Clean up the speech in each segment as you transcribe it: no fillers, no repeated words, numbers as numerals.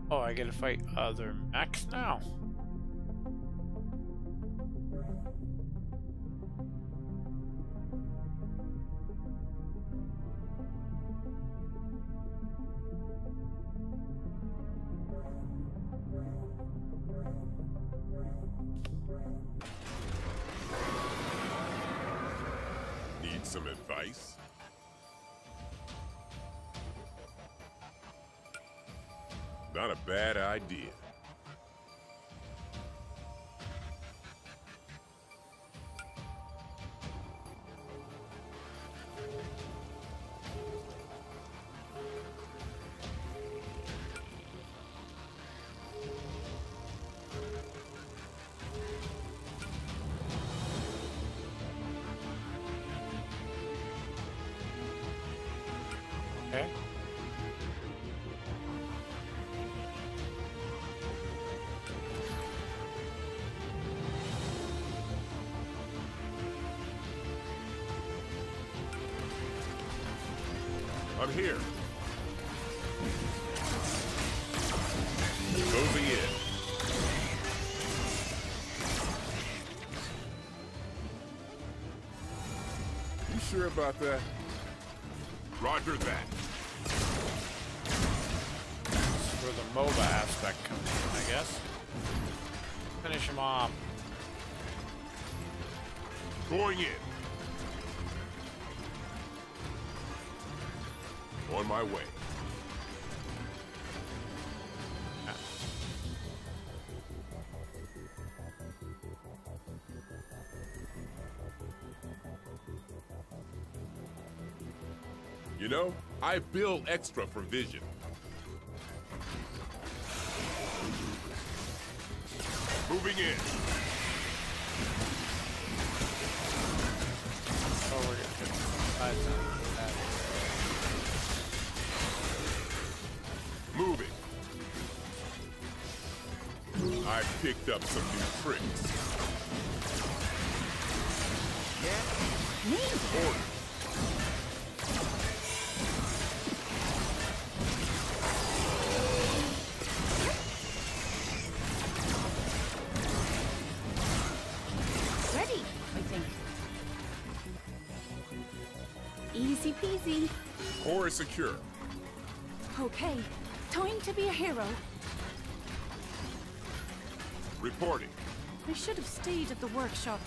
Oh, I gotta fight other mechs now. Need some advice? Not a bad idea. Okay. I'm here. Moving in. You sure about that? Roger that. That's where the MOBA aspect comes in, I guess. Finish him off. Going in. On my way. You know, I bill extra for vision. Moving in. Oh, we're gonna hit that. Moving. I picked up some new tricks. Yeah. Order. Ready, I think. Easy peasy. Core is secure. Okay, time to be a hero. Reporting. I should have stayed at the workshop.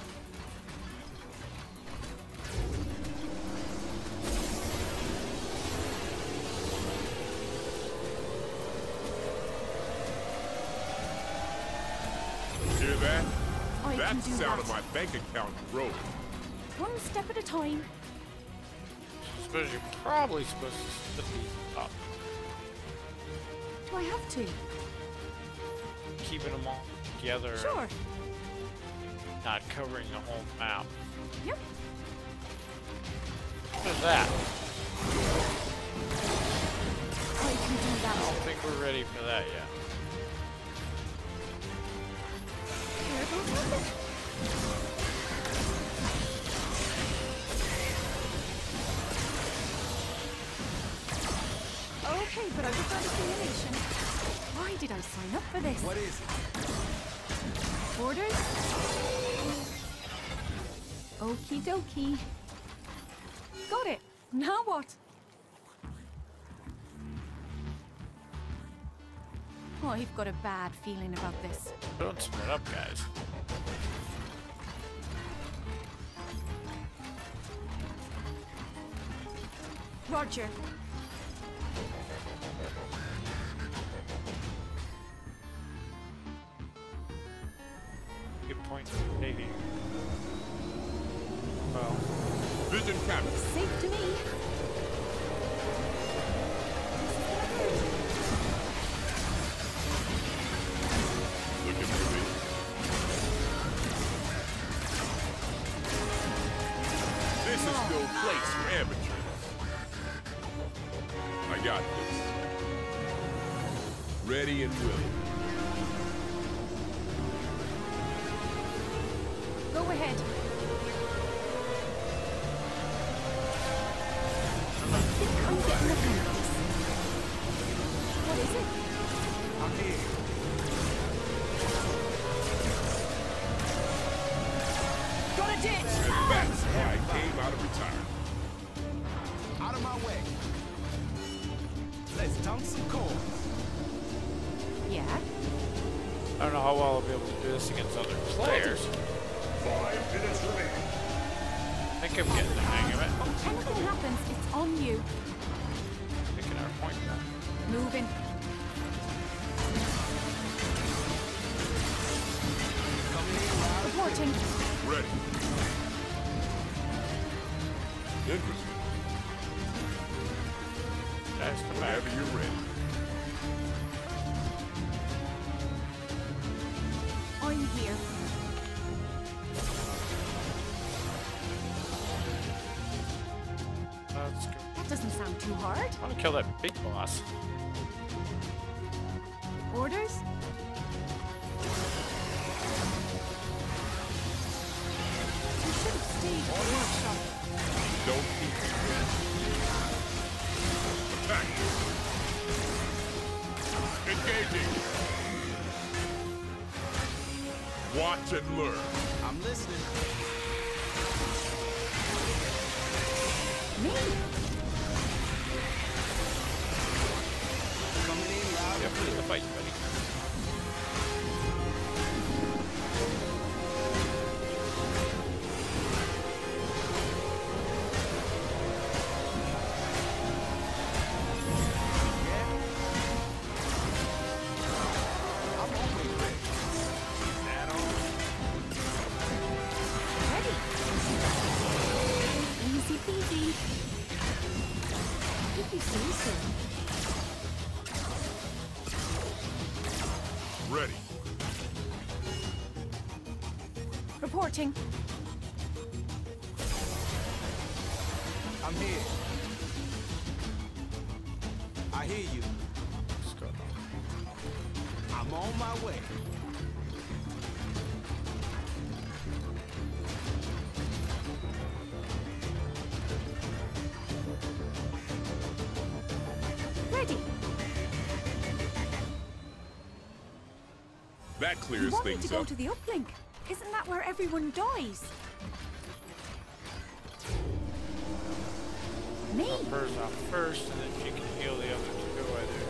Hear that? I That's can the do sound of that. my bank account growing. One step at a time. Suppose you're probably supposed to split these up, Do I have to? keeping them all together, Sure. not covering the whole map. Yep. What is that? I can do I that. don't think we're ready for that yet. Here goes nothing. Okay, but I prefer the simulation. Why did I sign up for this? What is it? Orders? Okie dokie. Got it. Now what? Oh, I've got a bad feeling about this. Don't split up, guys. Roger. Good point, maybe. Well, Vision capture. Safe to me. Looking for me. This is no place for amateurs. I got this. Ready and willing. Go ahead. I think I'm getting the hang of this. What is it? here. Got a ditch! And that's why I came out of retirement. Out of my way. Let's dunk some corn. Yeah? I don't know how well I'll be able to do this against other players. 5 minutes remaining. I think I'm getting the hang of it. If anything happens, it's on you. Picking our point now. Moving. Coming in loud and clear. Reporting. Ready. Interesting. Guys, come back. Whenever you're ready. I'm here. Let's go. That doesn't sound too hard. I want to kill that big boss. Orders? You should have stayed at the workshop. Don't keep me ready. Attack. Engaging. Watch and learn. I'm listening. Me? Coming in loud Yep, and in clear. the fight, buddy. I'm always ready. Is that on? Ready? Easy peasy. If you say so. Ready. Reporting. I'm here. I hear you. Let's go. I'm on my way. Ready. That You clears want me things to go up. to the uplink? Isn't that where everyone dies? Me? Hers off first, and then she can heal the other two.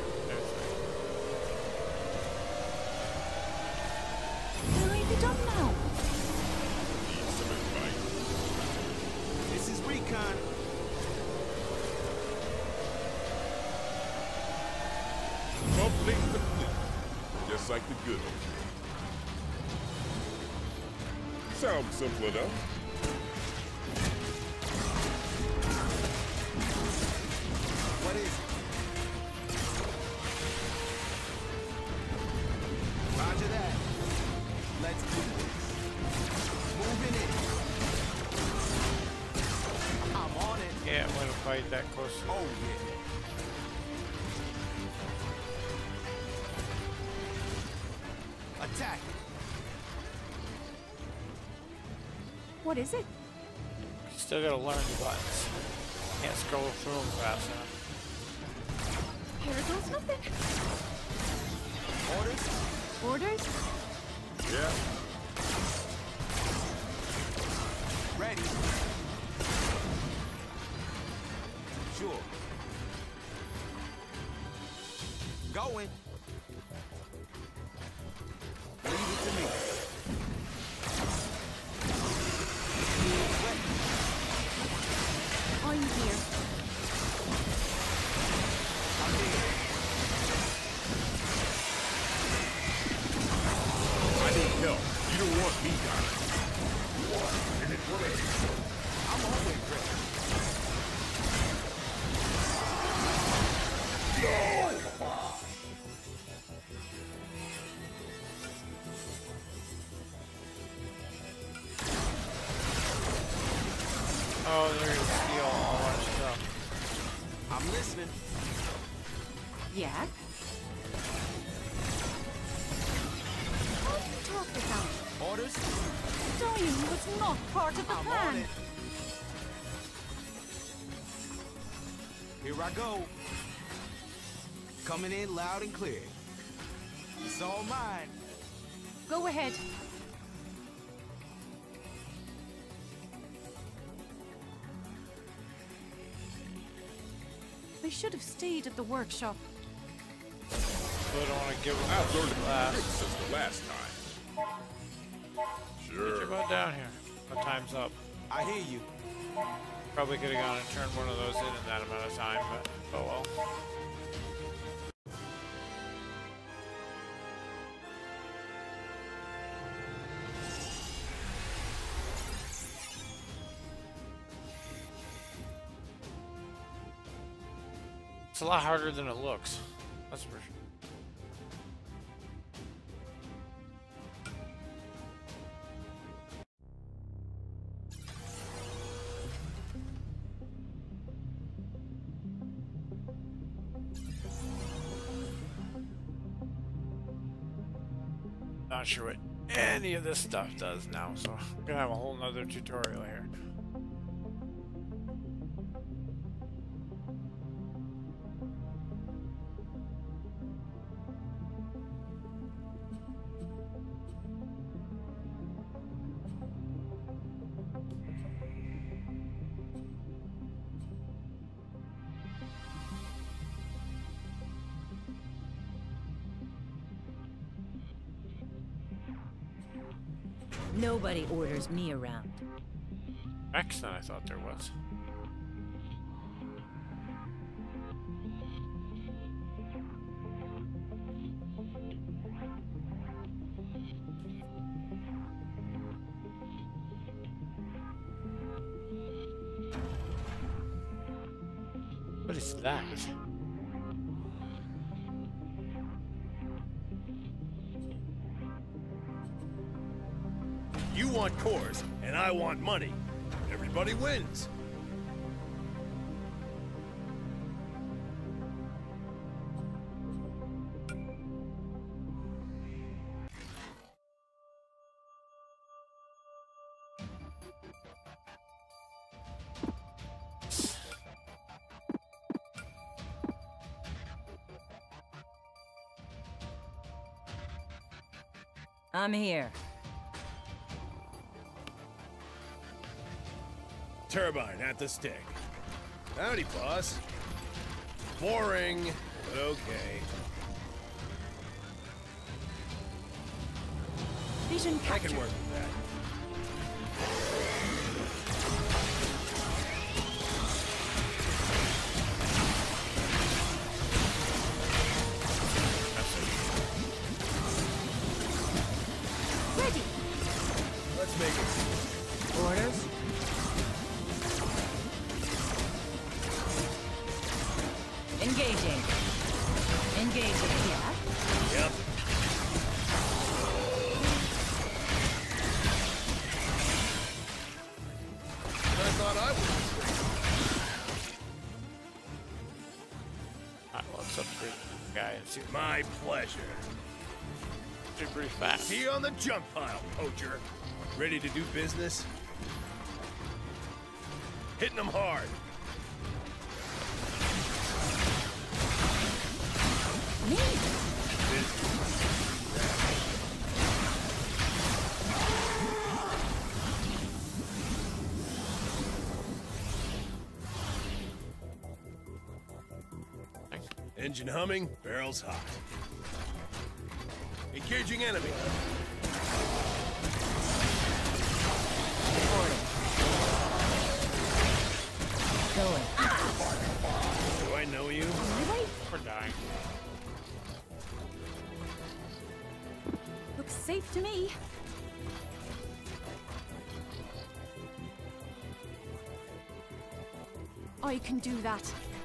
Where have you done now? Need some advice. This is Recon. Uplink complete. Just like the good old days. Sounds simple enough. What is it? Roger that. Let's do this. Moving in. I'm on it. Yeah, I'm gonna fight that close. Oh, yeah. Attack. What is it? Still gotta learn the buttons. Can't scroll through them fast enough. Here goes nothing. Orders. Orders? Yeah. Ready. Sure. Going. Leave it to me. I'm here. I'm here. I need help. You don't want me dying. I'm always ready. Oh, they're gonna steal all our stuff. I'm listening. Yeah? How do you talk this out? Orders. Dying was not part of the I'm on plan. it. Here I go. Coming in loud and clear. It's all mine. Go ahead. I should have stayed at the workshop. So I don't want to give them I've learned a a last. trick since the last time. Get Sure. your butt down here. My time's up. I hear you. Probably could have gone and turned one of those in that amount of time, but oh well. It's a lot harder than it looks. That's for sure. Not sure what any of this stuff does now, so we're gonna have a whole nother tutorial here. Nobody orders me around. Mechs than I thought there was. What is that? You want cores, and I want money. Everybody wins. I'm here. Turbine at the stick. Howdy, boss. Boring, but okay. Vision I capture. can work with that. Ready. Let's make it. Orders? Engaging. Engaging. Yeah. Yep. I thought I was. Alright, well, let's upgrade the guy and see. My pleasure. Did pretty fast. See you on the jump pile, poacher. Ready to do business? Hitting them hard. Engine humming, barrels hot. Engaging enemy. Going. Do I know you? We're dying. Looks safe to me. I can do that.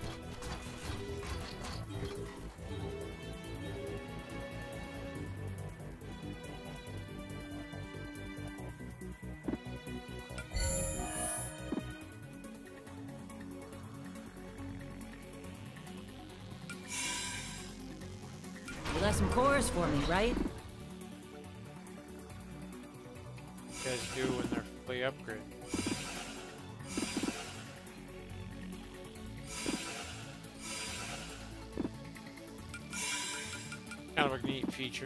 You left some cores for me, right? You guys do when they're fully upgraded. Kind of a neat feature.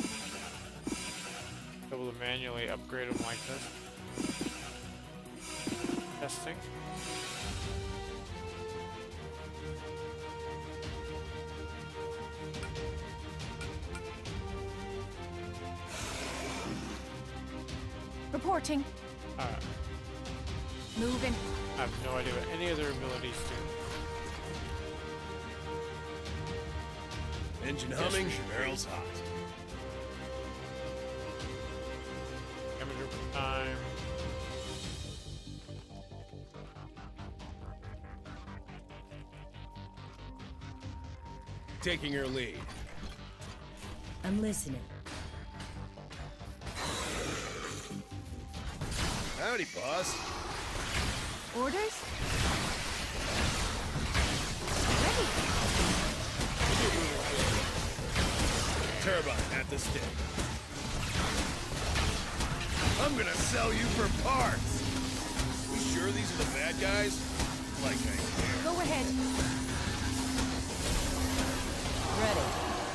Able to manually upgrade them like this. Testing. Reporting. Alright. Moving. I have no idea what any of their abilities do. Engine humming, barrels hot. Damage over time. Taking her lead. I'm listening. Howdy, boss. Orders? Ready. Turbine at the stick. I'm gonna sell you for parts. You sure these are the bad guys? Like I care. Go ahead. Ready.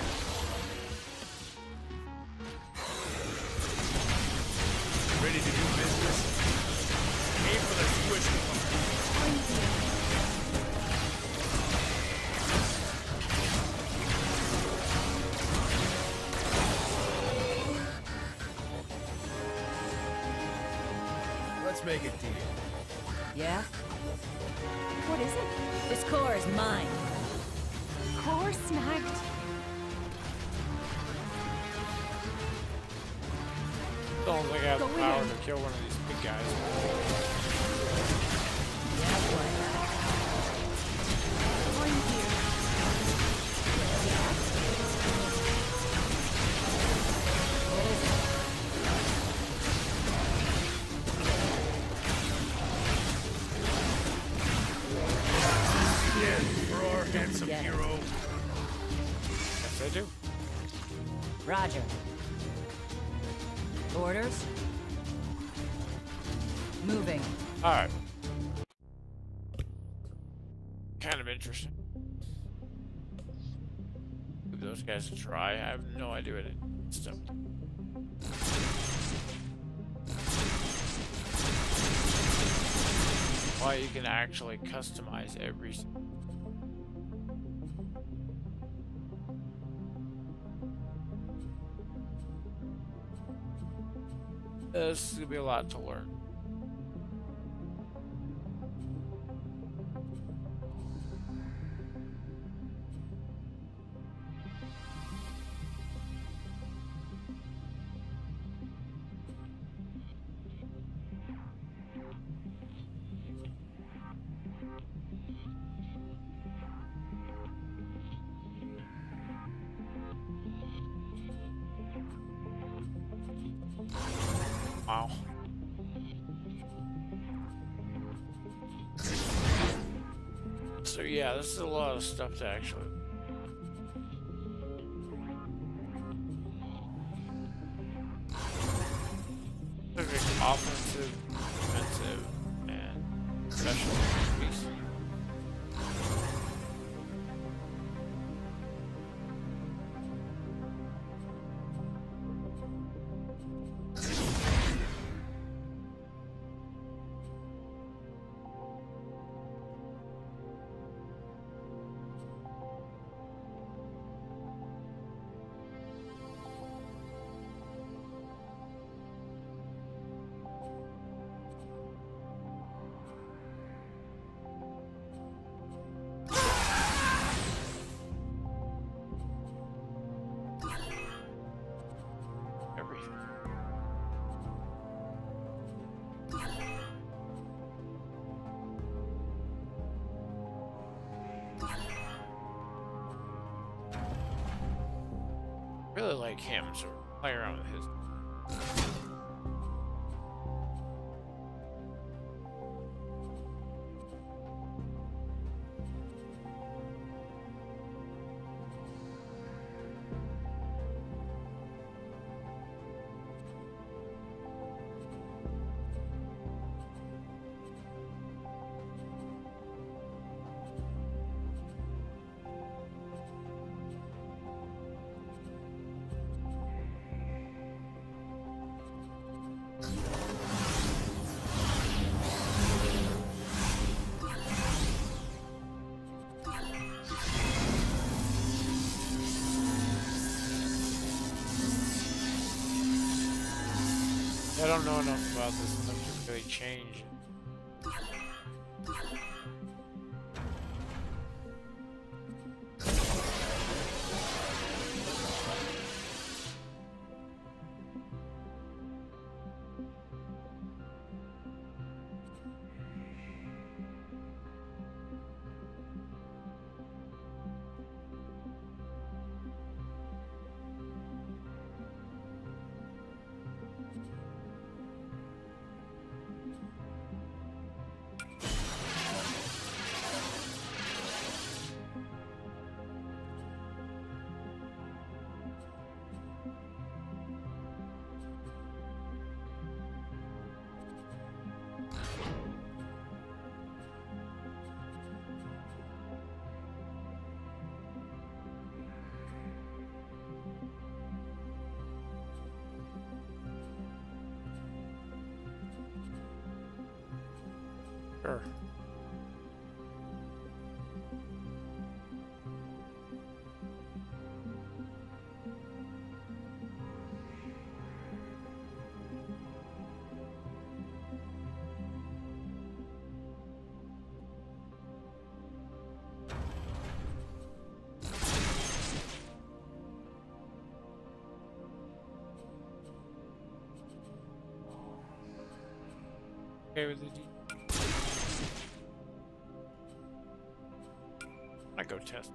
Ready to do business? Aim for the squish part. Let's make a deal. Yeah? What is it? This core is mine. Core snagged. Don't think I have the Go power in. to kill one of these big guys. Yeah, boy. I'm here. What is it? Yeah, for our handsome Get it. hero. Yes, I do. Roger. Orders? Moving. Alright. Kind of interesting. Give those guys a try. I have no idea what it is. Why you can actually customize every. This is gonna be a lot to learn. Wow. So yeah, this is a lot of stuff to actually. Offensive, defensive, and special piece. Everything. Really like him, so play around with his. I don't know enough about this enough to really change. Sure. Okay with the D. I go test.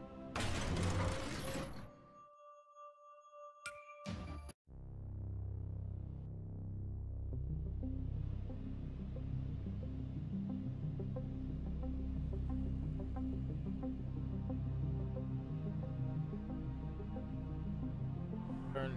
Turn.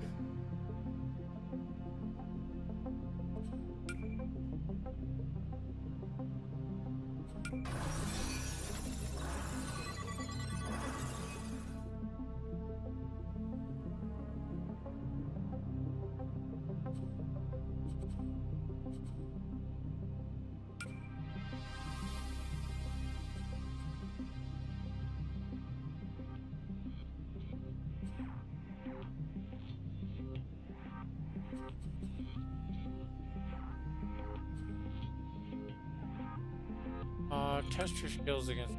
Test your skills against.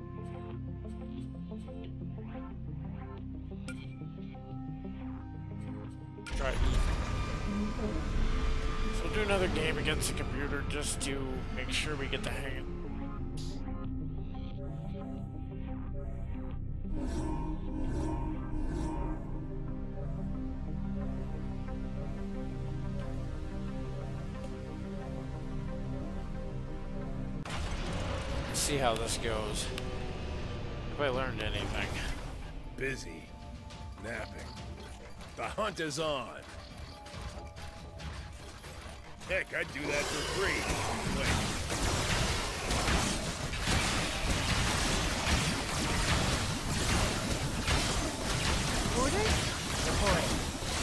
Try. So we'll do another game against the computer just to make sure we get the hang of it. See how this goes. If I learned anything. Busy. Napping. The hunt is on. Heck, I'd do that for free. Wait. Orders? Reporting.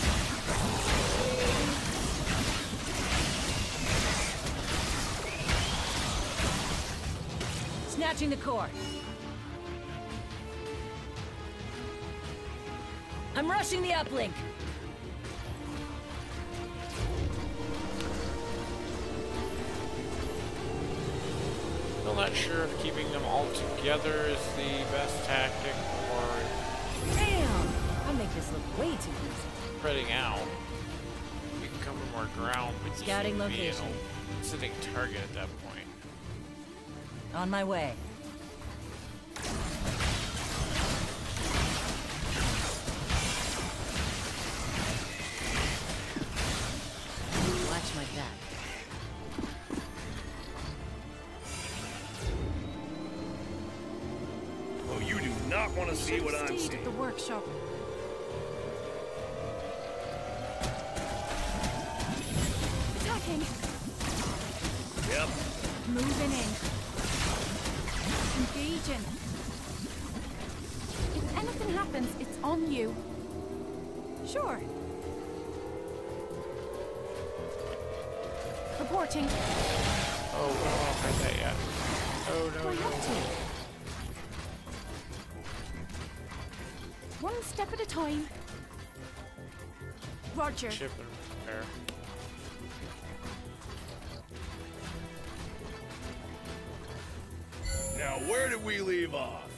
Snatching the core. I'm rushing the uplink. Still not sure if keeping them all together is the best tactic or Damn! I make this look way too easy. spreading out. You can cover more ground, but you Scouting seem to be location. a sitting target at that point. On my way. Watch my back. Oh, you do not want to see what I'm Stayed seeing. at the workshop. Attacking. Yep. Moving in. Engaging. If anything happens, it's on you. Sure. Reporting. Oh, we don't want to fight that yet. Oh, no, Where no. you up to? One step at a time. Roger. Ship and repair. Now, where did we leave off?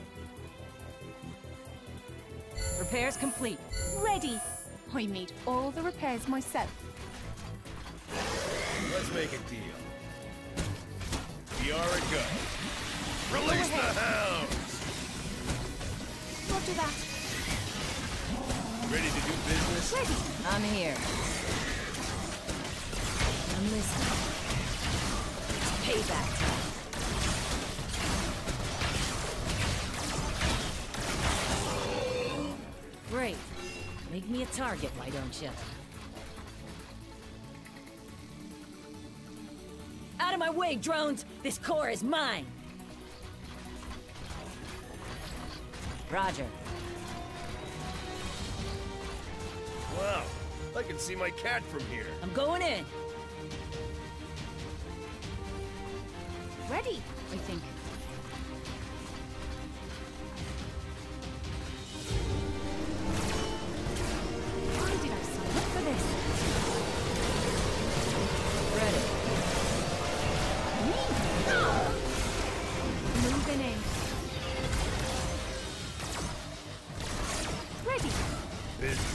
Repairs complete. Ready. I made all the repairs myself. Let's make a deal. We are a go. Release the hounds! Roger that. Ready to do business? Ready. I'm here. I'm listening. It's payback time. Great. Make me a target, why don't you? Out of my way, drones! This core is mine! Roger. Wow, I can see my cat from here. I'm going in. Ready, I think. Why did I sign up for this? Ready. Moving in. Ready. Busy.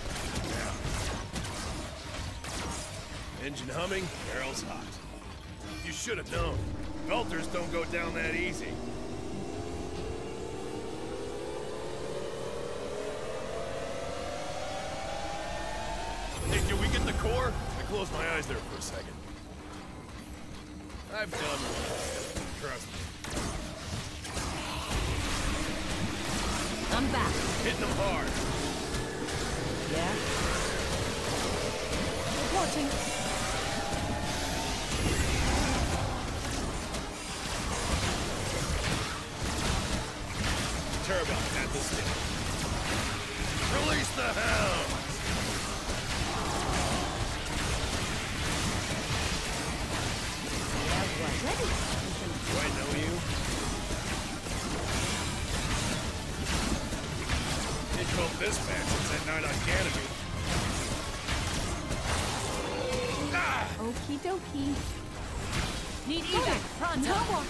Yeah. Engine humming, barrel's hot. You should have known. Belters don't go down that easy. Hey, can we get the core? I closed my eyes there for a second. I've done one. Trust me. I'm back. Hitting them hard. Yeah? Reporting. Turbine at the stick. Release the hound! Ready. Do I know you? Didn't go this fast since that night on Canopy. Ah! Okie dokie. Need evac. Pronto. Now what?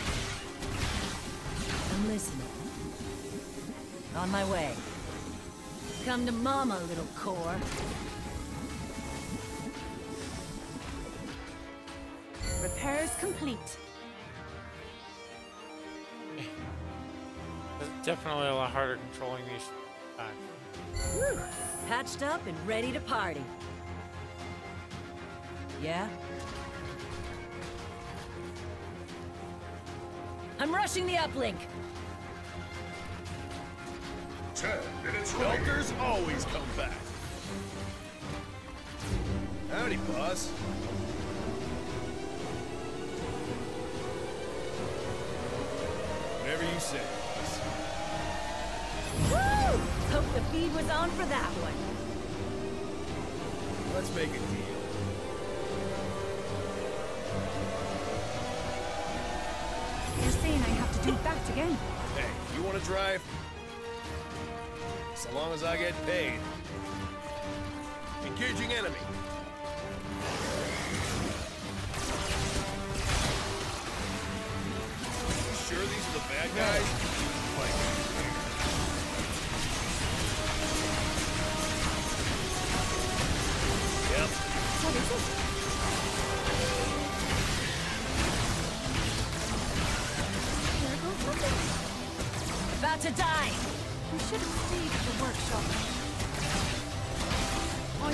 I'm listening. On my way. Come to mama, little core. Repairs complete. It's definitely a lot harder controlling these times. Whew. Patched up and ready to party. Yeah? I'm rushing the uplink. 10 minutes Belters always come back. Howdy, boss. Whatever you say, boss. Woo! Hope the feed was on for that one. Let's make a deal. You're saying I have to do that again? Hey, you want to drive? So long as I get paid. Engaging enemy. You sure these are the bad guys? Like, yep. What is it? There goes nothing. About to die. We should have stayed at the workshop. I'm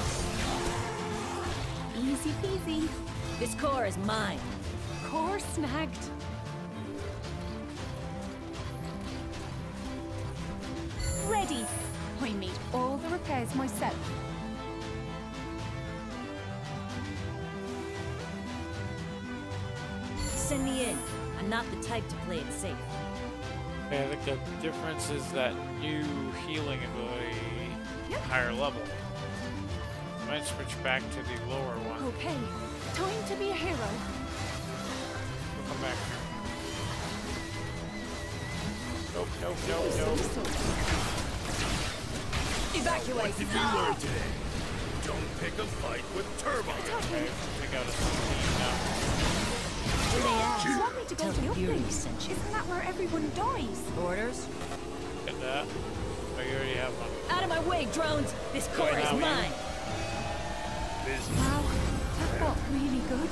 here. Easy peasy. This core is mine. Core snagged. Ready. I made all the repairs myself. Send me in. I'm not the type to play it safe. Okay, I think the difference is that new healing ability higher level. Might switch back to the lower one. Okay. Time to be a hero. We'll come back here. Nope, nope, nope, nope. Evacuate. What did we learn today? Don't pick a fight with turbine. Okay, take out a 16 now. Here they are. Swap me need to go Tell to the the Furies uplink. sent you. Isn't that where everyone dies? Orders? Get that? Oh, you already have one. Out of my way, drones! This core Going is out. mine! Busy. Wow, that felt really good.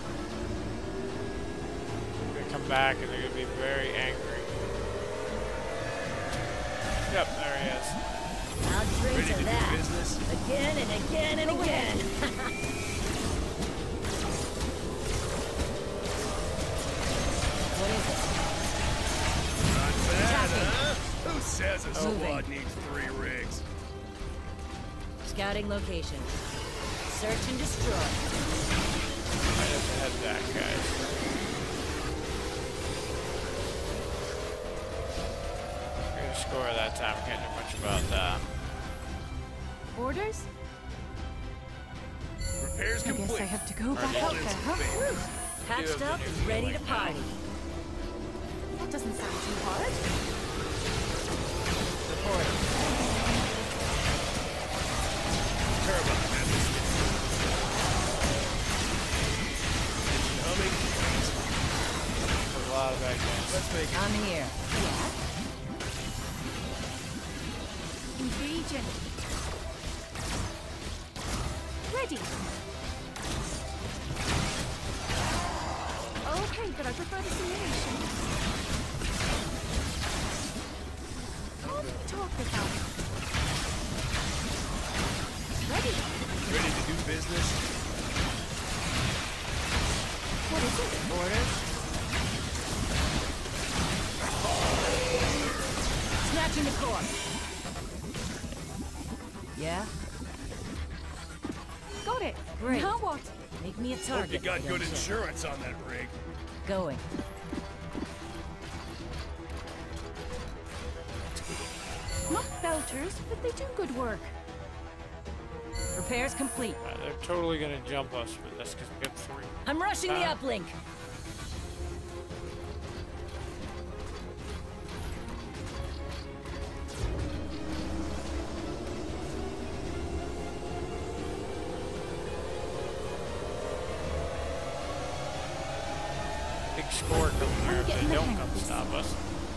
They're gonna come back and they're gonna be very angry. Yep, there he is. I'll drink Ready to to do that. business? Again and again and again. What is it? Not bad, Attacking. huh? Who says a Moving. squad needs 3 rigs? Scouting location. Search and destroy. Right at the head back, guys. We're gonna score that time. Can't do much about that. Orders? Repairs I guess complete. I have to go back All out is there, huh? fixed. Whew. Patched up and ready to party. That doesn't sound too hard. Reporting. Turbine at the stick. Engine humming. There's a lot of bad guys. Let's make it. I'm here. Yeah. Engaging. Ready. Okay, but I prefer the simulation. How do we talk this out? Ready. Ready to do business? What is it? Orders. Snatching the core. Yeah? Got it. Great. Now what? Make me a Hope target. you got good don't you? insurance on that rig. Going. Not belters, but they do good work. Repairs complete. They're totally gonna jump us for this because we got 3. I'm rushing the uplink. Big score coming here if getting they the don't hang come of this. stop us.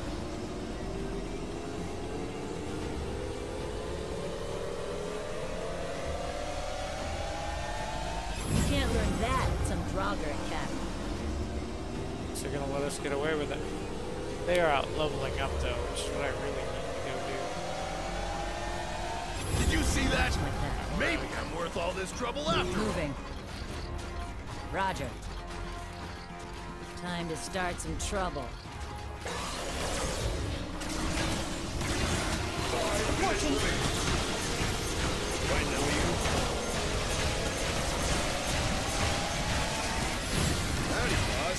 You can't learn that at some Draugr academy. So they're gonna let us get away with it. They are out leveling up though, which is what I really need to go do. Did you see that? Like that. Maybe I'm worth all this trouble after all. Moving. Roger. Time to start some trouble. I know you. Howdy, boss.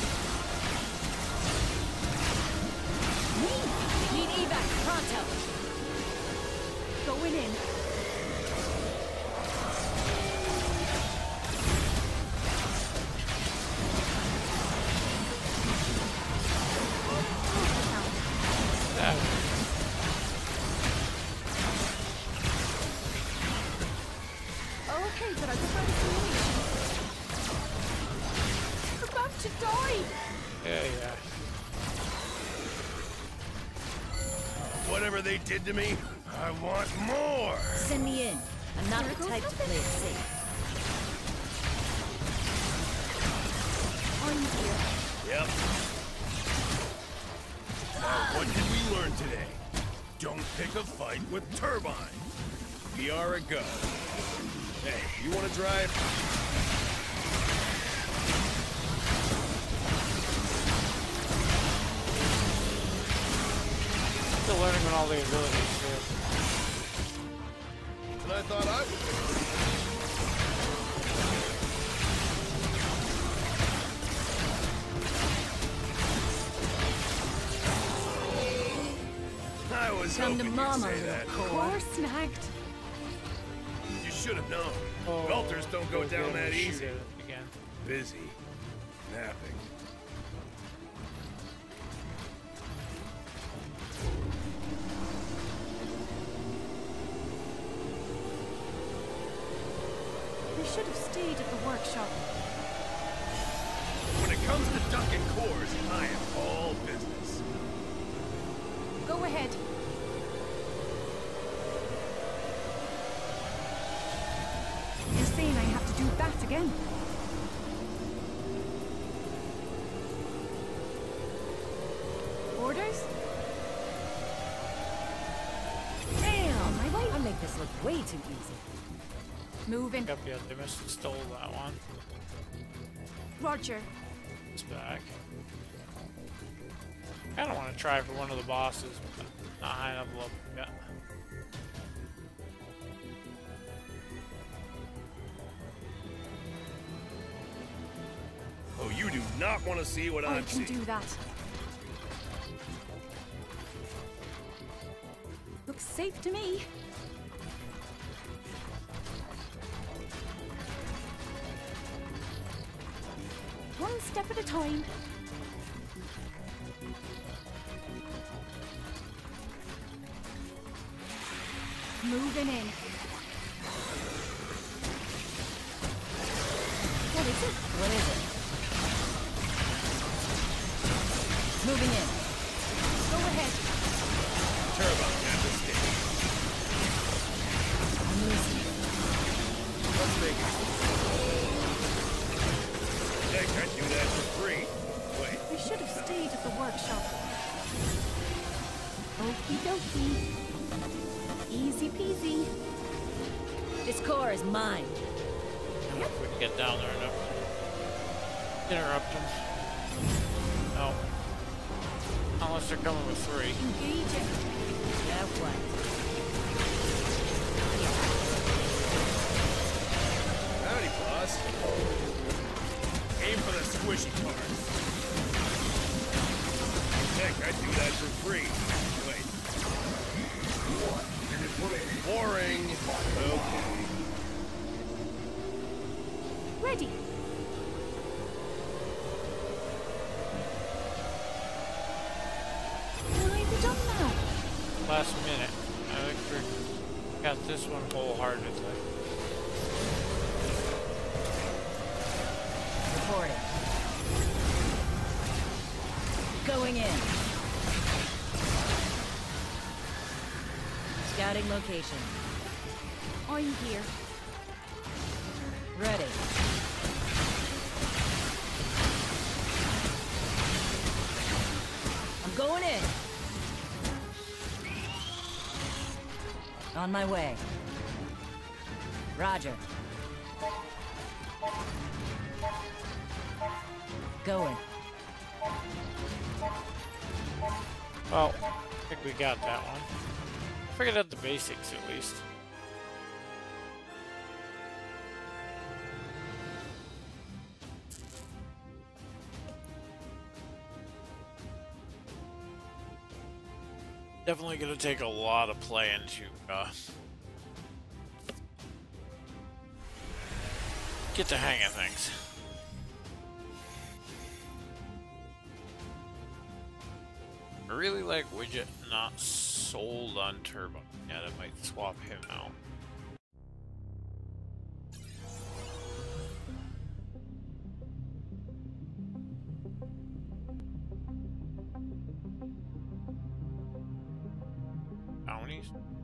Need evac, pronto. Going in. Okay, but I prefer the simulation. I'm about to die. Yeah. Whatever they did to me, I want more. Send me in. I'm not There the goes type to nothing. play it safe. I'm here. Yep. What did we learn today? Don't pick a fight with Turbine. We are a go. Hey, you want to drive? Still learning on all the abilities too. And I thought I would. I was Come to hoping mama, you'd say that. little core. Core snagged. You should have known. Oh, Welters don't go we'll down be able that to shoot easy. it again. Busy. Napping. We should have stayed at the workshop. When it comes to ducking cores, ahead. You're saying I have to do that again? Orders? Damn! I make this look way too easy. Moving. Yep, yeah, they must have stole that one. Roger. It's back. I don't want to try for one of the bosses, but not high enough level yet. Oh, you do not want to see what I I'm can seeing. do that. Looks safe to me. One step at a time. Moving in. What is it? What is it? Moving in. Go ahead. Turbine at the stage. I'm listening. Let's make it. Heck, I'd do that for free. Wait, We should have stayed at the workshop. Okie dokie. Easy peasy. This core is mine. I don't know if we can get down there enough. Interrupt them. No. Unless they're coming with 3. Engaging. Yeah, what? howdy, boss. Aim for the squishy parts. Heck, I'd do that for free. Wait. Boring. Okay. Ready. What have you done now? Last minute. I think we got this one wholeheartedly. Reporting. Going in. Scouting location. I'm here. Ready. I'm going in. On my way. Roger. Going. Well, I think we got that one. Figured out the basics at least. Definitely gonna take a lot of playing to get the hang of things. I really like Widget not sold on Turbo. Yeah, I might swap him out. Bounties?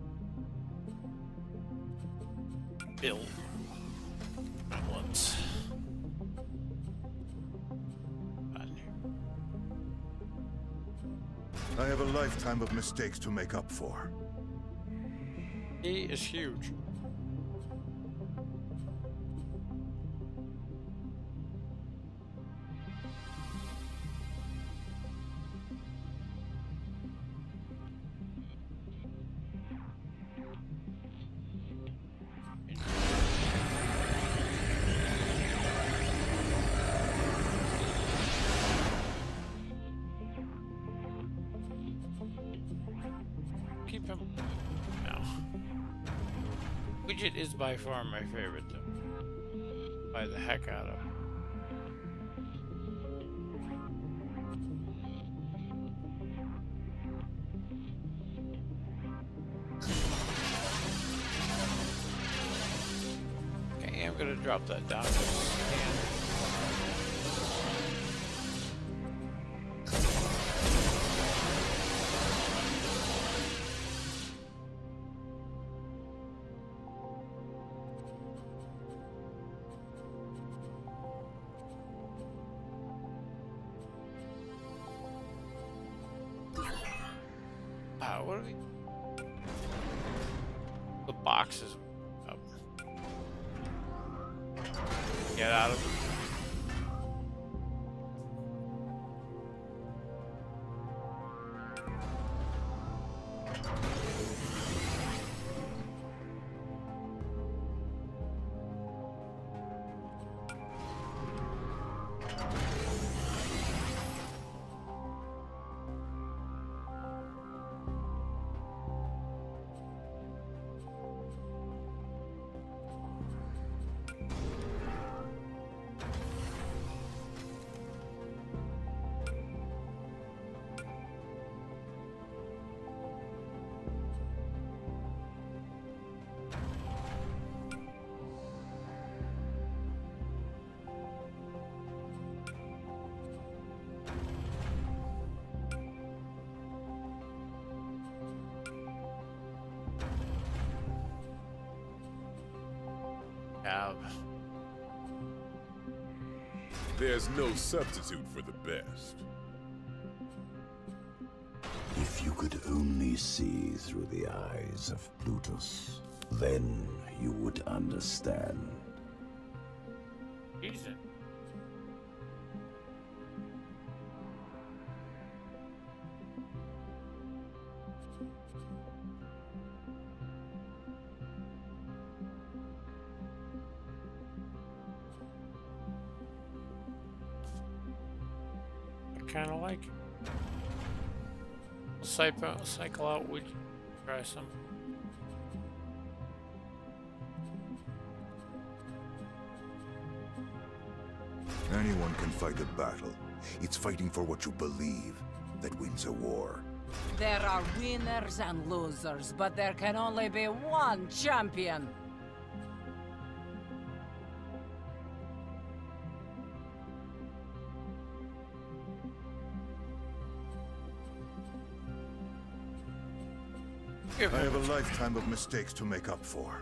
Build. Balance. I have a lifetime of mistakes to make up for. He is huge. Keep him. No. Widget is by far my favorite, though. By the heck out of. Okay, I'm gonna drop that down. What are we? The box is up. Get out of it. There's no substitute for the best. If you could only see through the eyes of Plutus, then you would understand. Jesus. Kind of like cycle out. Would you try some? Anyone can fight a battle. It's fighting for what you believe that wins a war. There are winners and losers, but there can only be one champion. I have a lifetime of mistakes to make up for.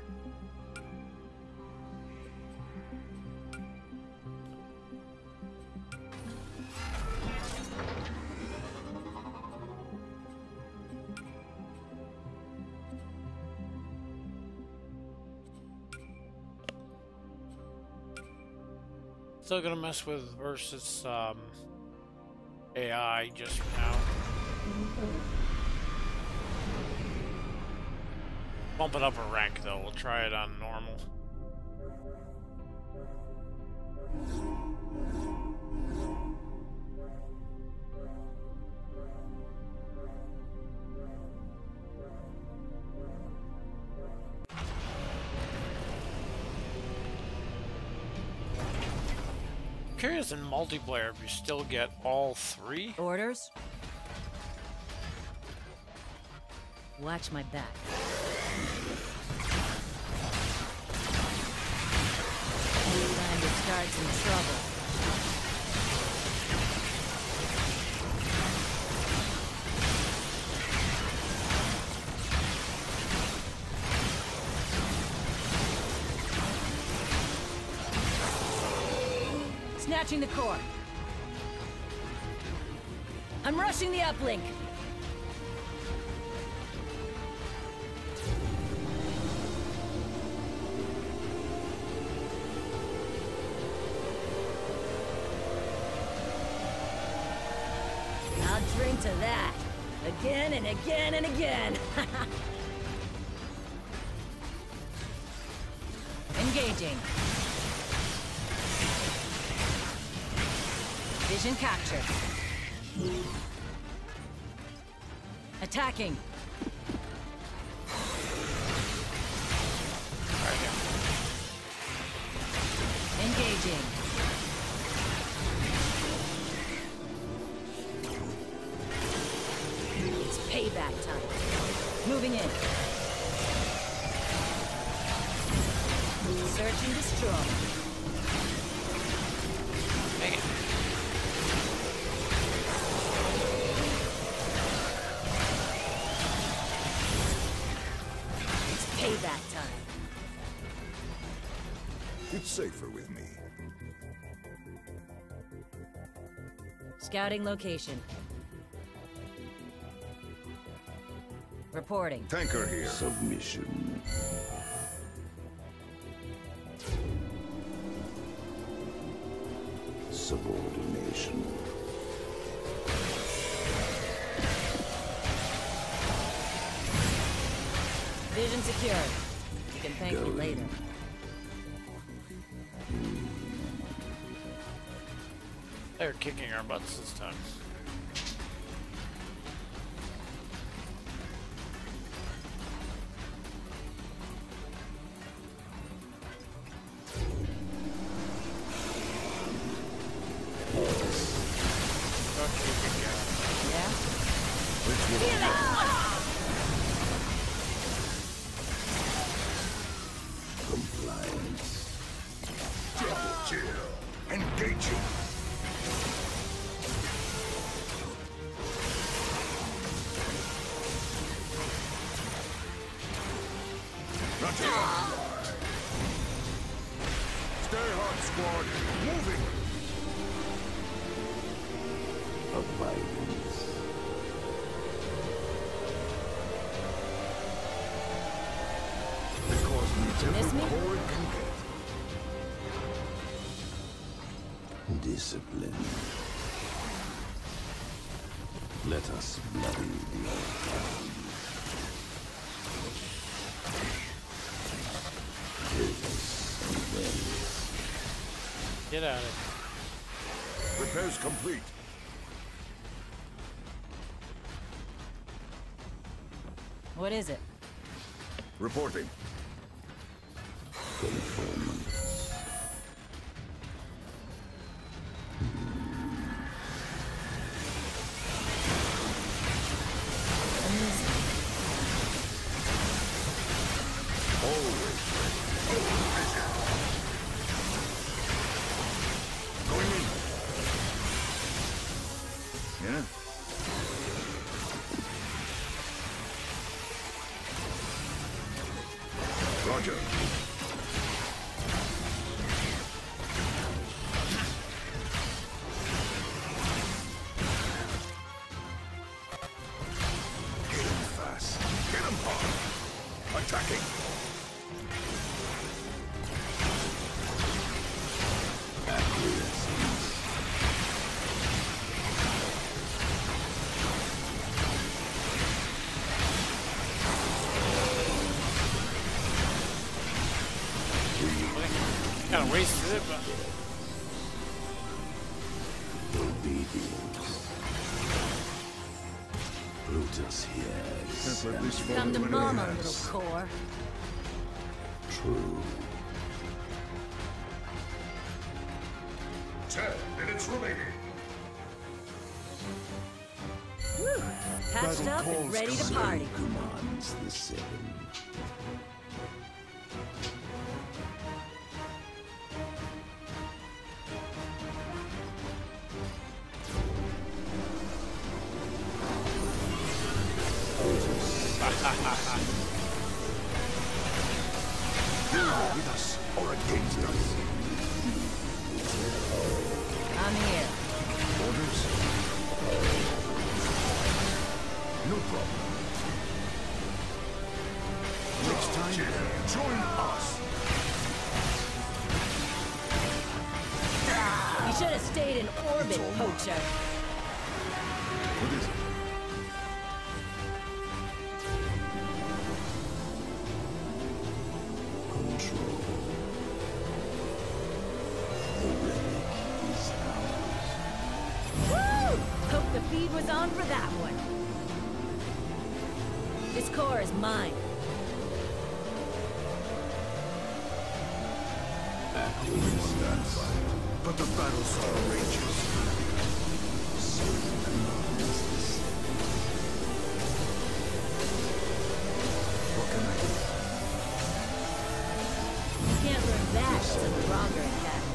Still gonna mess with versus AI just for now. Bump it up a rank though, we'll try it on normal. I'm curious in multiplayer if you still get all three. Orders? Watch my back. Time to start some trouble. Snatching the core. I'm rushing the uplink. I'll drink to that. Again and again and again. Engaging. Vision capture. Attacking. Engaging. It's payback time. Moving in. Search and destroy. Dang it. It's payback time. It's safer with me. Scouting location. Reporting. Tanker here. Submission. Subordination. Vision secured. You can thank me later. They're kicking our butts this time. Yeah? Compliance. Double kill. Engaging. Roger. Stay hot, squad. Moving. Abidance. Because needs Miss every me? core it can get. Discipline. Let us bloody the old town. Get out of Repairs complete. What is it? Reporting. Conformance. Always ready. Going in. Yeah? Roger. Get him fast. Get him hard. Attacking. Kind of wasted it, but Obedience. Brutus hears. Can't let this fall Come to into mama, my little hands. core. True. 10 minutes remaining. Woo! Patched up and ready to party. Commands the seven. You are with us or against us. I'm here. Orders? No problem. Next time, join us. You should have stayed in orbit, poacher. What is it? Control. The relic is ours. Woo! Hope the feed was on for that one. This core is mine. But the battle still rages. What can I do? You can't learn that as a Bronner cat.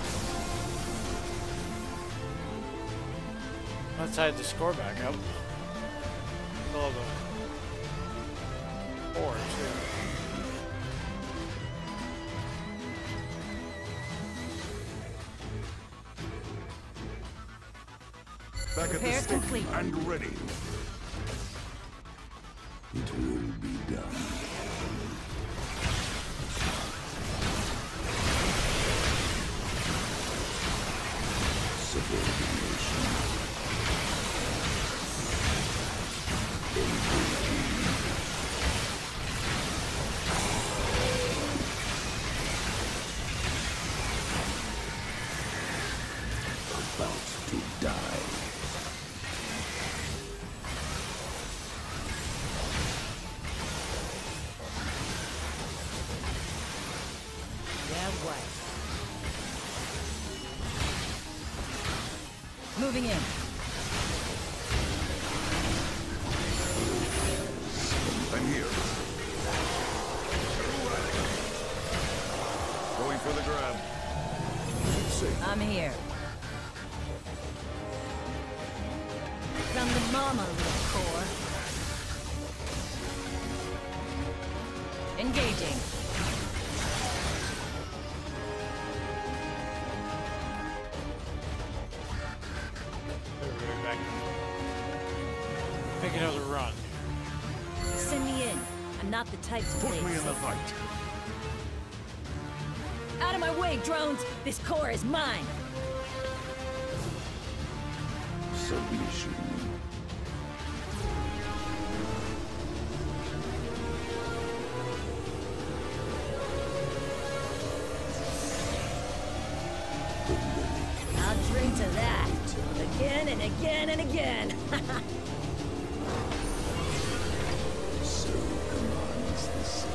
let's add the score back up. Still have a 4 too. Back at the Repairs stake complete. and ready. It will freedom. Subordination. About to die. Yeah, what? Moving in. I'm here. Going for the grab. I'm here. Come to mama, little core. Engaging. Back. Make another run. Send me in. I'm not the type to play Put me in it the safe. fight. Out of my way, drones! This core is mine! Submission. I'll drink to that. Again and again and again. So commands the sea.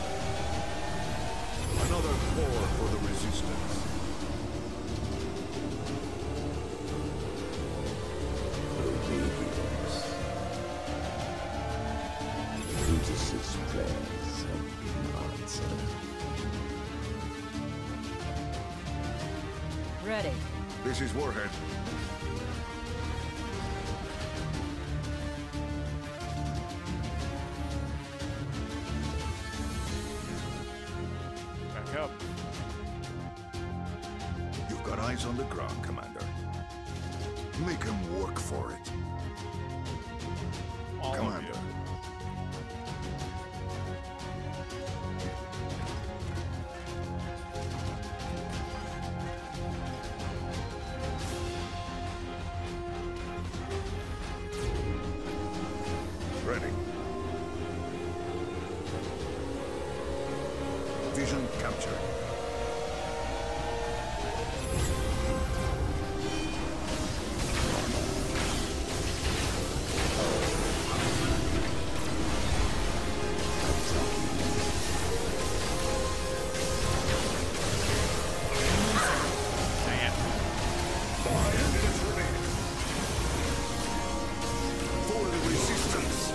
Another core for the resistance. Obedience. Brutus's prayers have been answered. Ready. This is Warhead. Back up. You've got eyes on the ground, Commander. Make him work for it. All of Commander. you. Ready. Vision captured. Dang it. For the resistance.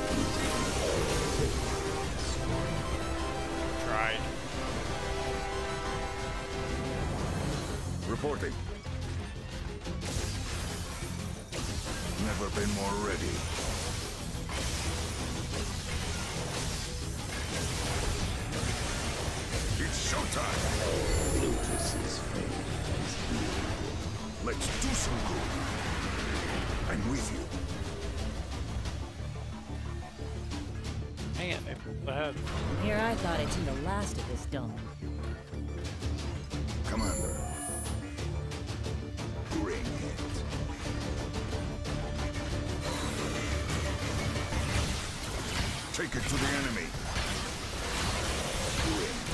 Tried. Reporting. Never been more ready. It's showtime. Brutus's fate has healed. Let's do some good. I'm with you. Dang it, they pulled ahead. Here I thought I'd seen the last of this dump. Commander. Bring it. Take it to the enemy. Bring it.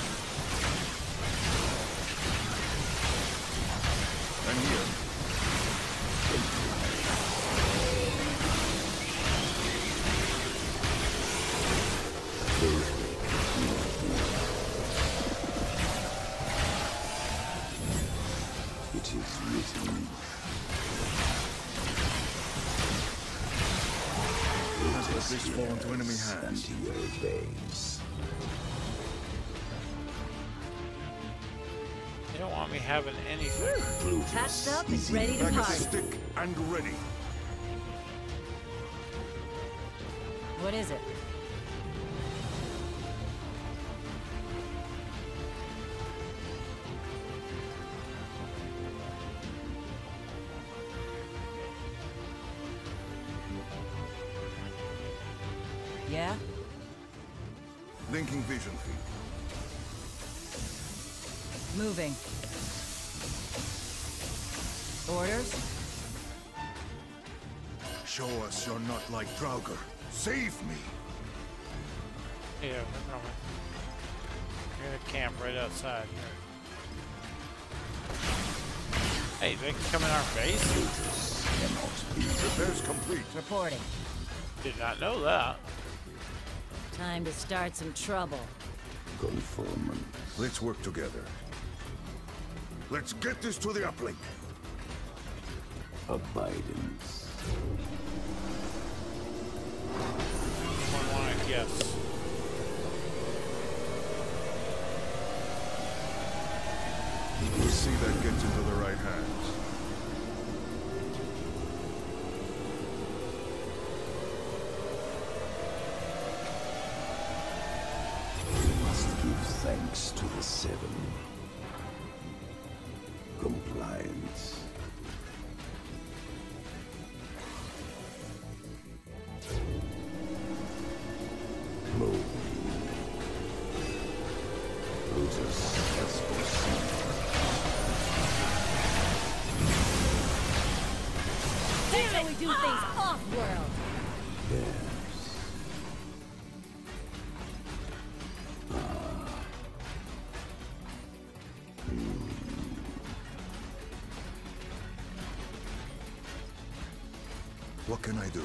And here. It is written. Let's let this fall into enemy And hands. he obeys. You don't want me having anything. Brutus Patched up is and ready to Back at the party. stick and ready. What is it? Yeah? Linking vision feed. Moving. Orders? Show us you're not like Draugr. Save me! Yeah, no problem. We're gonna camp right outside. Hey, they can come in our base? Repairs complete. Reporting. Did not know that. Time to start some trouble. Conformance. Let's work together. Let's get this to the uplink. Abidance. One want to guess. We'll see that gets into the right hands. We must give thanks to the Seven. Compliance. Moving. Brutus has foreseen. Here's how we do things off-world. Yes. What can I do?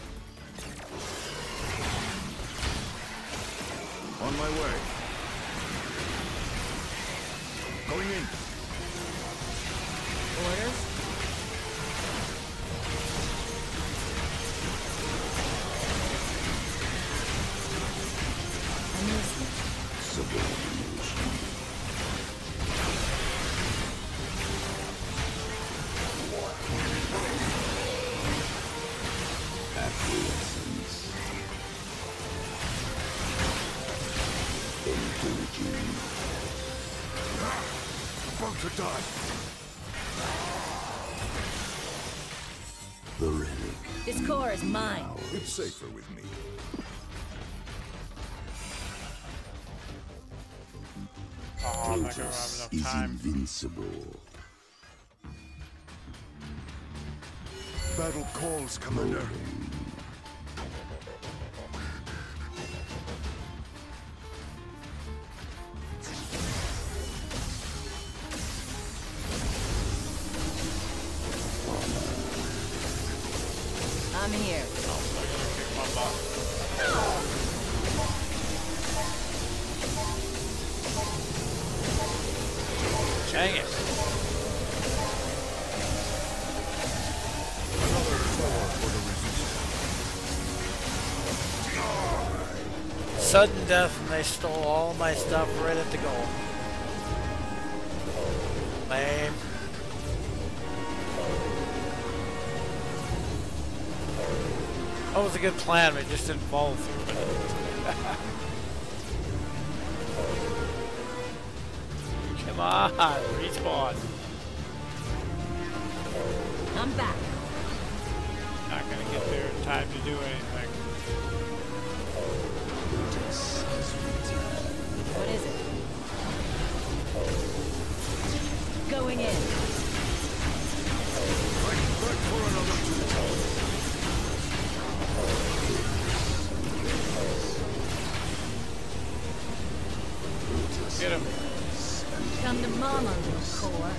On my way. Going in. Orders? I'm listening. Subordination. Acquiescence. Engaging. About to die. The relic. This core is mine. It's safer with me. Oh, I'm not gonna have Brutus enough is time. invincible. Battle calls, Commander. I'm here. Oh, I gotta pick my butt. Dang it. Another sword for the resistance. Sudden death, and they stole all my stuff right at the goal. Lame. That was a good plan, but it just didn't follow through with it. Come on, respawn. I'm back. Not gonna get there in time to do anything. Brutus has returned. What is it? Going in. Back for another Get him. Come to mama, little core.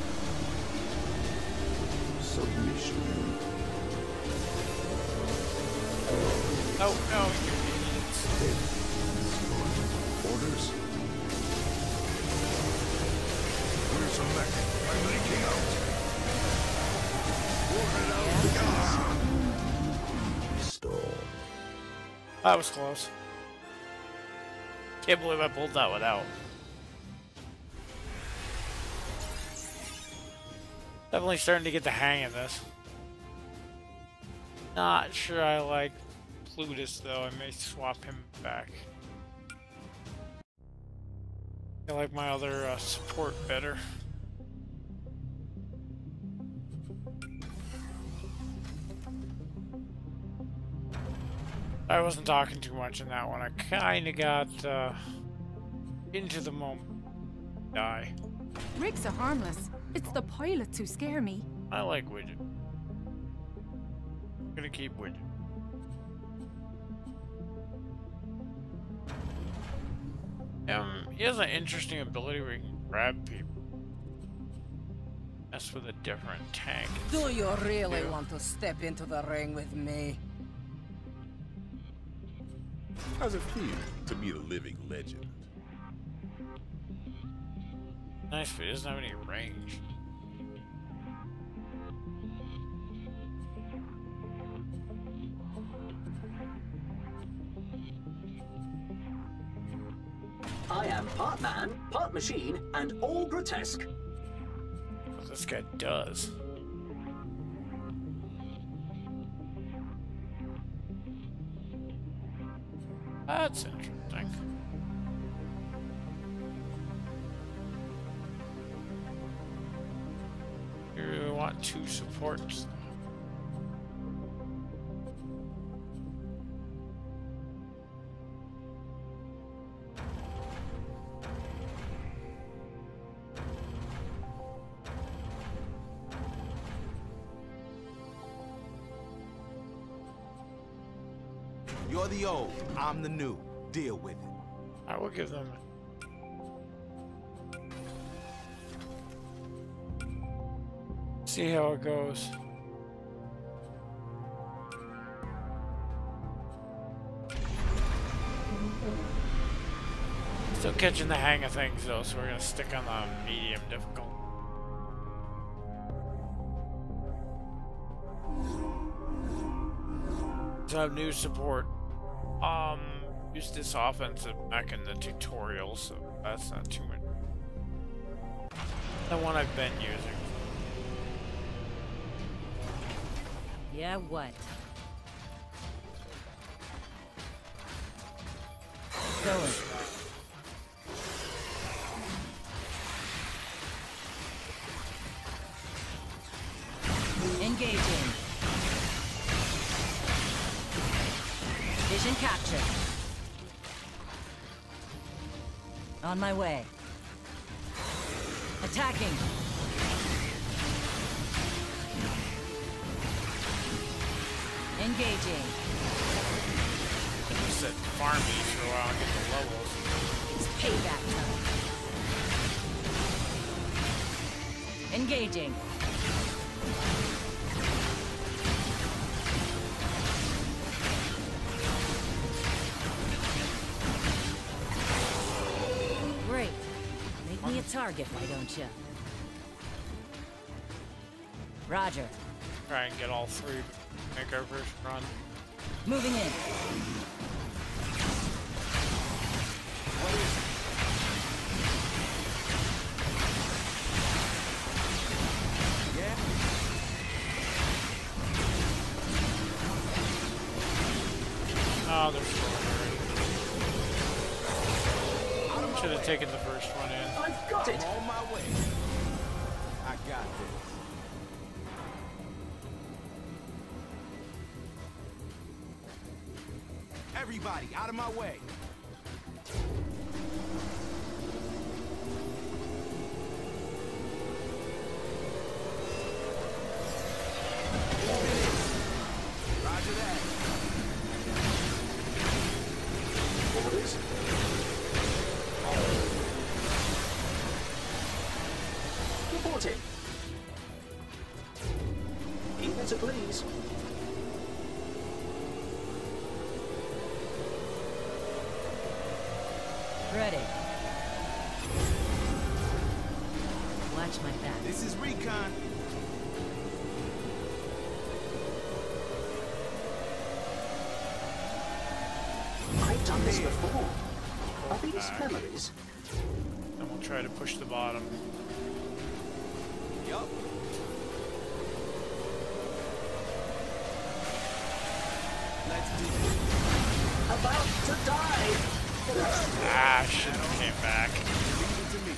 Submission. No, no. orders. Where's a mech? I'm leaking out. Warhead out. Stall. That was close. Can't believe I pulled that one out. Definitely starting to get the hang of this. Not sure I like Plutus though. I may swap him back. I like my other support better. I wasn't talking too much in that one. I kind of got into the moment. Die. Rigs are harmless. It's the pilots who scare me. I like Widget. I'm gonna keep Widget. He has an interesting ability where he can grab people. Mess with a different tank. Do you really want to step into the ring with me? How's it feel to meet a living legend? Nice, but he doesn't have any range. I am part man, part machine, and all grotesque. What this guy does. That's interesting. You want 2 supports. You're the old, I'm the new. Deal with it. I will give them. See how it goes. Still catching the hang of things though, so we're gonna stick on the medium difficult. So I have new support. Used this offensive back in the tutorial, so that's not too much. The one I've been using. Yeah, what? Going. Engaging. Vision capture. On my way. Attacking. Engaging. Just at farm these for a while and get the levels. It's payback time. Engaging. Great. Make me a target, why don't you? Roger. Try and get all 3. Make our first run. Moving in. Yeah? Oh, they're slow already. Should have taken the first one in. I've got it! I'm on my way. I got this. Everybody, out of my way. Roger that. Orders. Reporting. Keep it, please. Ready. Watch my back. This is recon. I've done this before. Are these Back. memories? And we'll try to push the bottom. Yup. Let's do this. About to die! Ah, shit, came back. Leave it to me.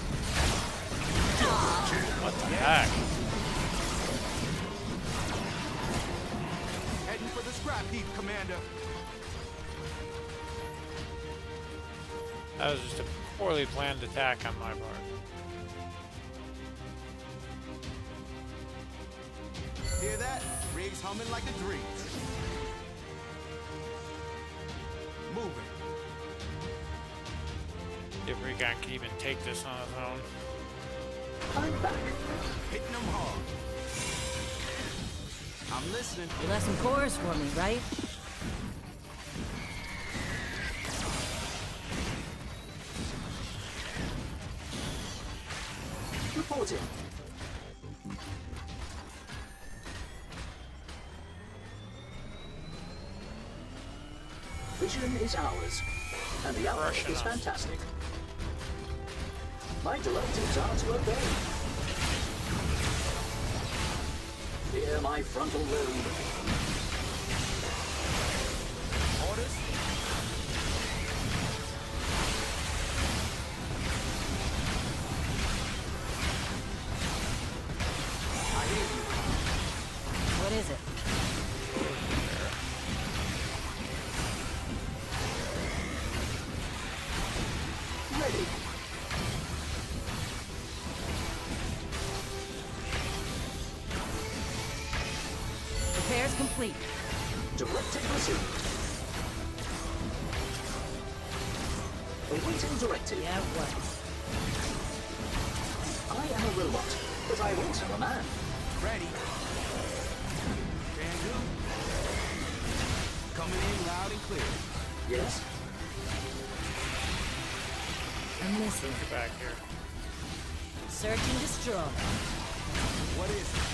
What the heck? Heading for the scrap. scrap heap, Commander. That was just a poorly planned attack on my part. Hear that? Rig's humming like a dream. Moving. If Recon can even take this on his own. I'm back. Hitting them hard. I'm listening. You left some cores for me, right? Reporting. Vision is ours, and the outlook is fantastic. My directives are to obey. Clear my frontal lobe. Orders? I hear you. What is it? Ready. Repairs complete. Directive received. Awaiting directive. Yeah, what? I am a robot, but I am also a man. Ready. Can do. Coming in loud and clear. Yes. I'm listening. Get back here. Search and destroy. What is it?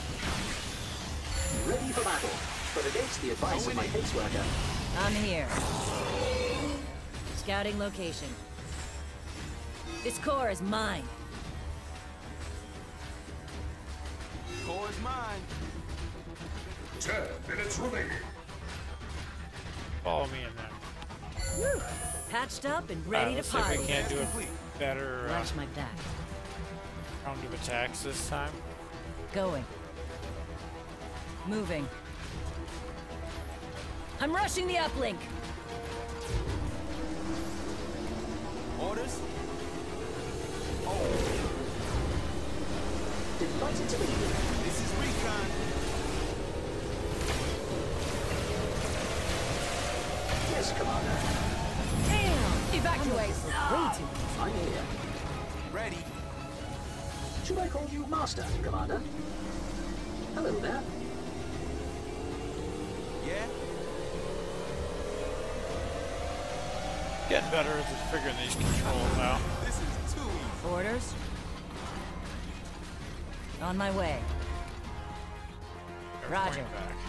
Ready for battle, but against the advice of my caseworker. I'm here. Scouting location. This core is mine. Core is mine. 10 minutes remaining. Follow me in there. Woo! Patched up and ready to Let's see if pilot. we can't do a better Watch my back. round of attacks this time. Going. Moving. I'm rushing the uplink. Orders? Delighted to meet you. This is Recon. Yes, Commander. Damn! Evacuate. Way too easy. I'm here. Ready. Should I call you Master, Commander? Hello there. Yeah? Getting better at figuring these controls out. This is too easy. Orders? On my way. They're Roger. pointing back.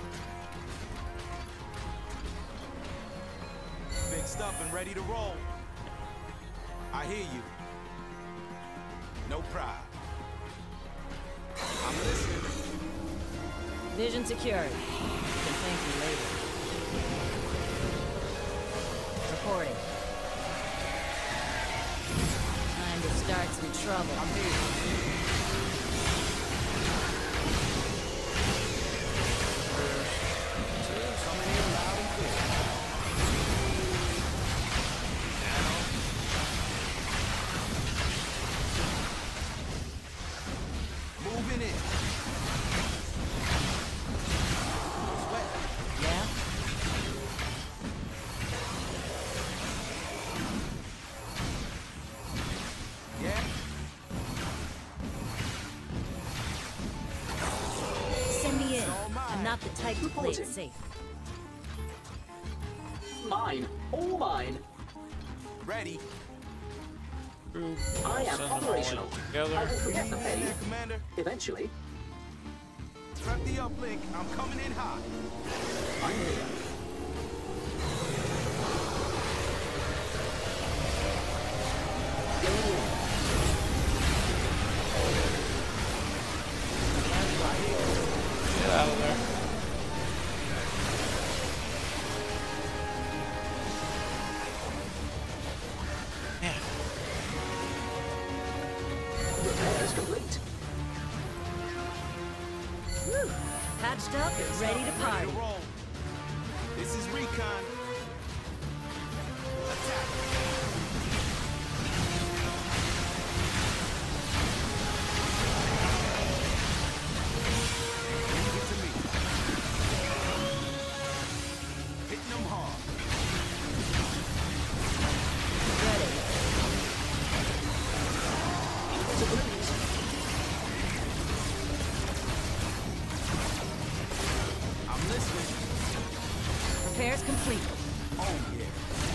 Fixed up and ready to roll. I hear you. No pride. I'm listening. Vision secured. Can thank you later. Reporting. Time to start some trouble. I'm here. Coming in loud and clear. Moving in. Sweat. Yeah? Yeah? Send me in. all mine. I'm not the type to play it Reporting. safe. Mine. All mine. Ready. I am Send them all in operational. together. I will forget the In pain. there, Commander. Eventually. Prep the uplink. I'm coming in hot. I'm here. Get out of there. Man, Repairs complete. Woo! Patched up and ready to Ready party. to roll. Repairs complete. Oh, yeah.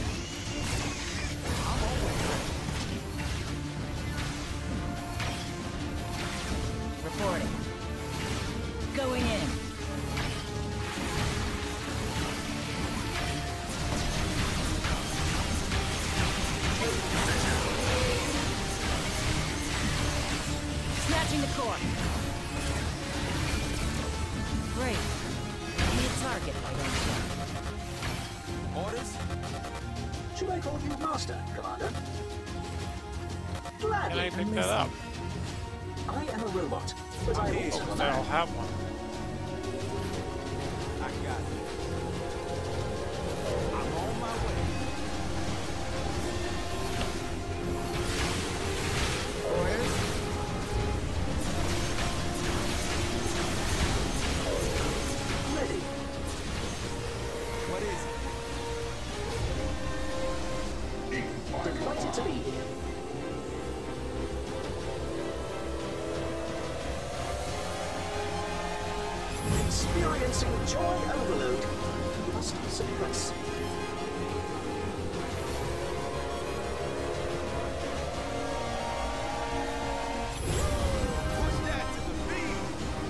Reporting. Going in. Snatching the core. Great. Be a target if I don't show. Orders? Should I call you Master, Commander? Can Gladly. I pick that up? I am a robot, but I also Oh, a I man. don't have one. I got it. I'm on my way. Orders? Ready. What is it? Delighted to be here. Experiencing joy overload. Must suppress. Push that to the beat.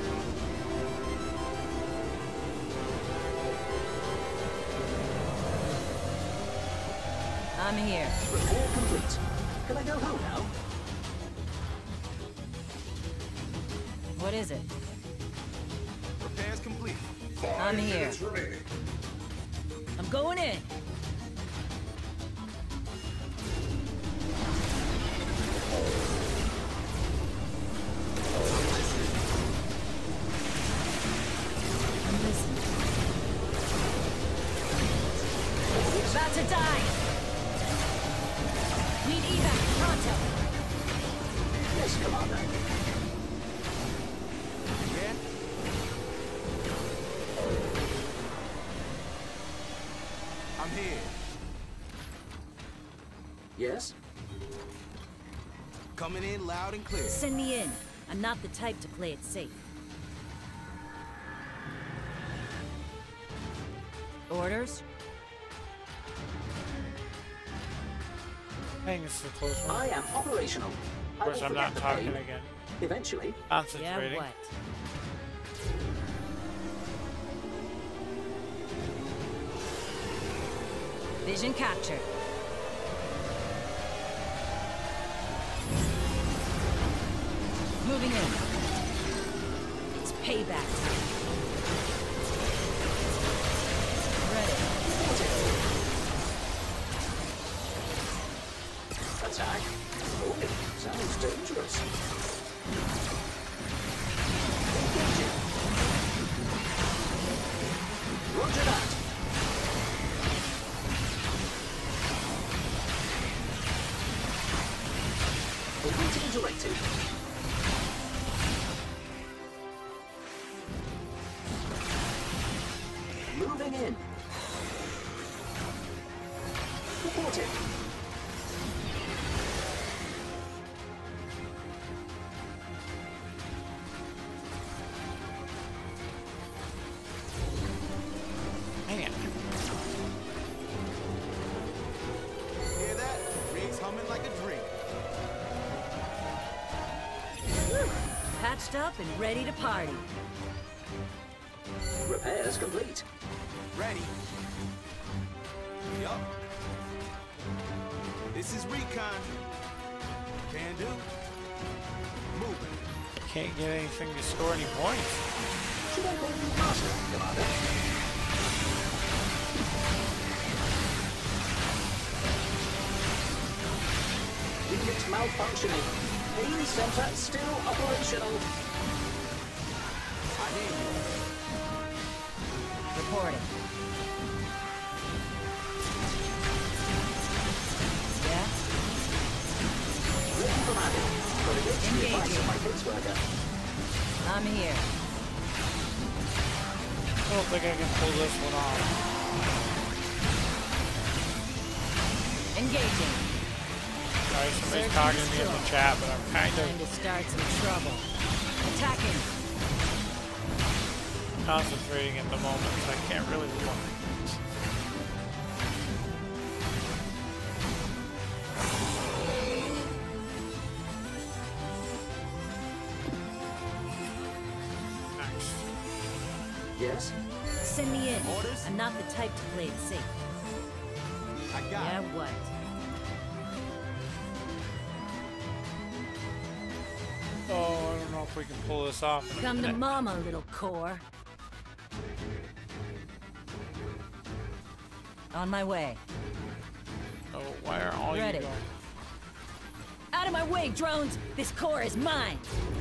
I'm here. Repair complete. Can I go home now? What is it? Repairs complete. I'm here. I'm going in. I'm listening. About to die. Need evac pronto. Yes, Commander. Yeah? I'm here. Yes? Coming in loud and clear. Send me in. I'm not the type to play it safe. Orders? Dang, this is a close one. I am operational. Of course, I'm not talking again. again. Eventually. Concentrating. Yeah, what? Vision captured. Moving in. It's payback time. Ready. Attack. Oh, sounds dangerous. Engaging. Roger that. Awaiting directive. Moving in. Reporting. Hang it. Hear that? Rig's humming like a drink. Patched up and ready to party. Repairs complete. Ready. Yup. This is recon. Can do. Moving. Can't get anything to score any points. Should I call you Master, Commander? Unit malfunctioning. Main center still operational. I hear you. Reporting. Yeah? Ready for landing. Got to get to the advice of my caseworker. I'm here. I don't think I can pull this one off. Engaging. Sorry, somebody's talking to me in the chat, but I'm kind Time to of start some trouble. Attacking. concentrating at the moment, so I can't really look. Orders? Send me in. Orders? I'm not the type to play it safe. I got Yeah, it. what? Oh, I don't know if we can pull this off. in a Come to minute. mama, little core. On my way. Oh, why are all Ready. you going? Out of my way, drones! This core is mine!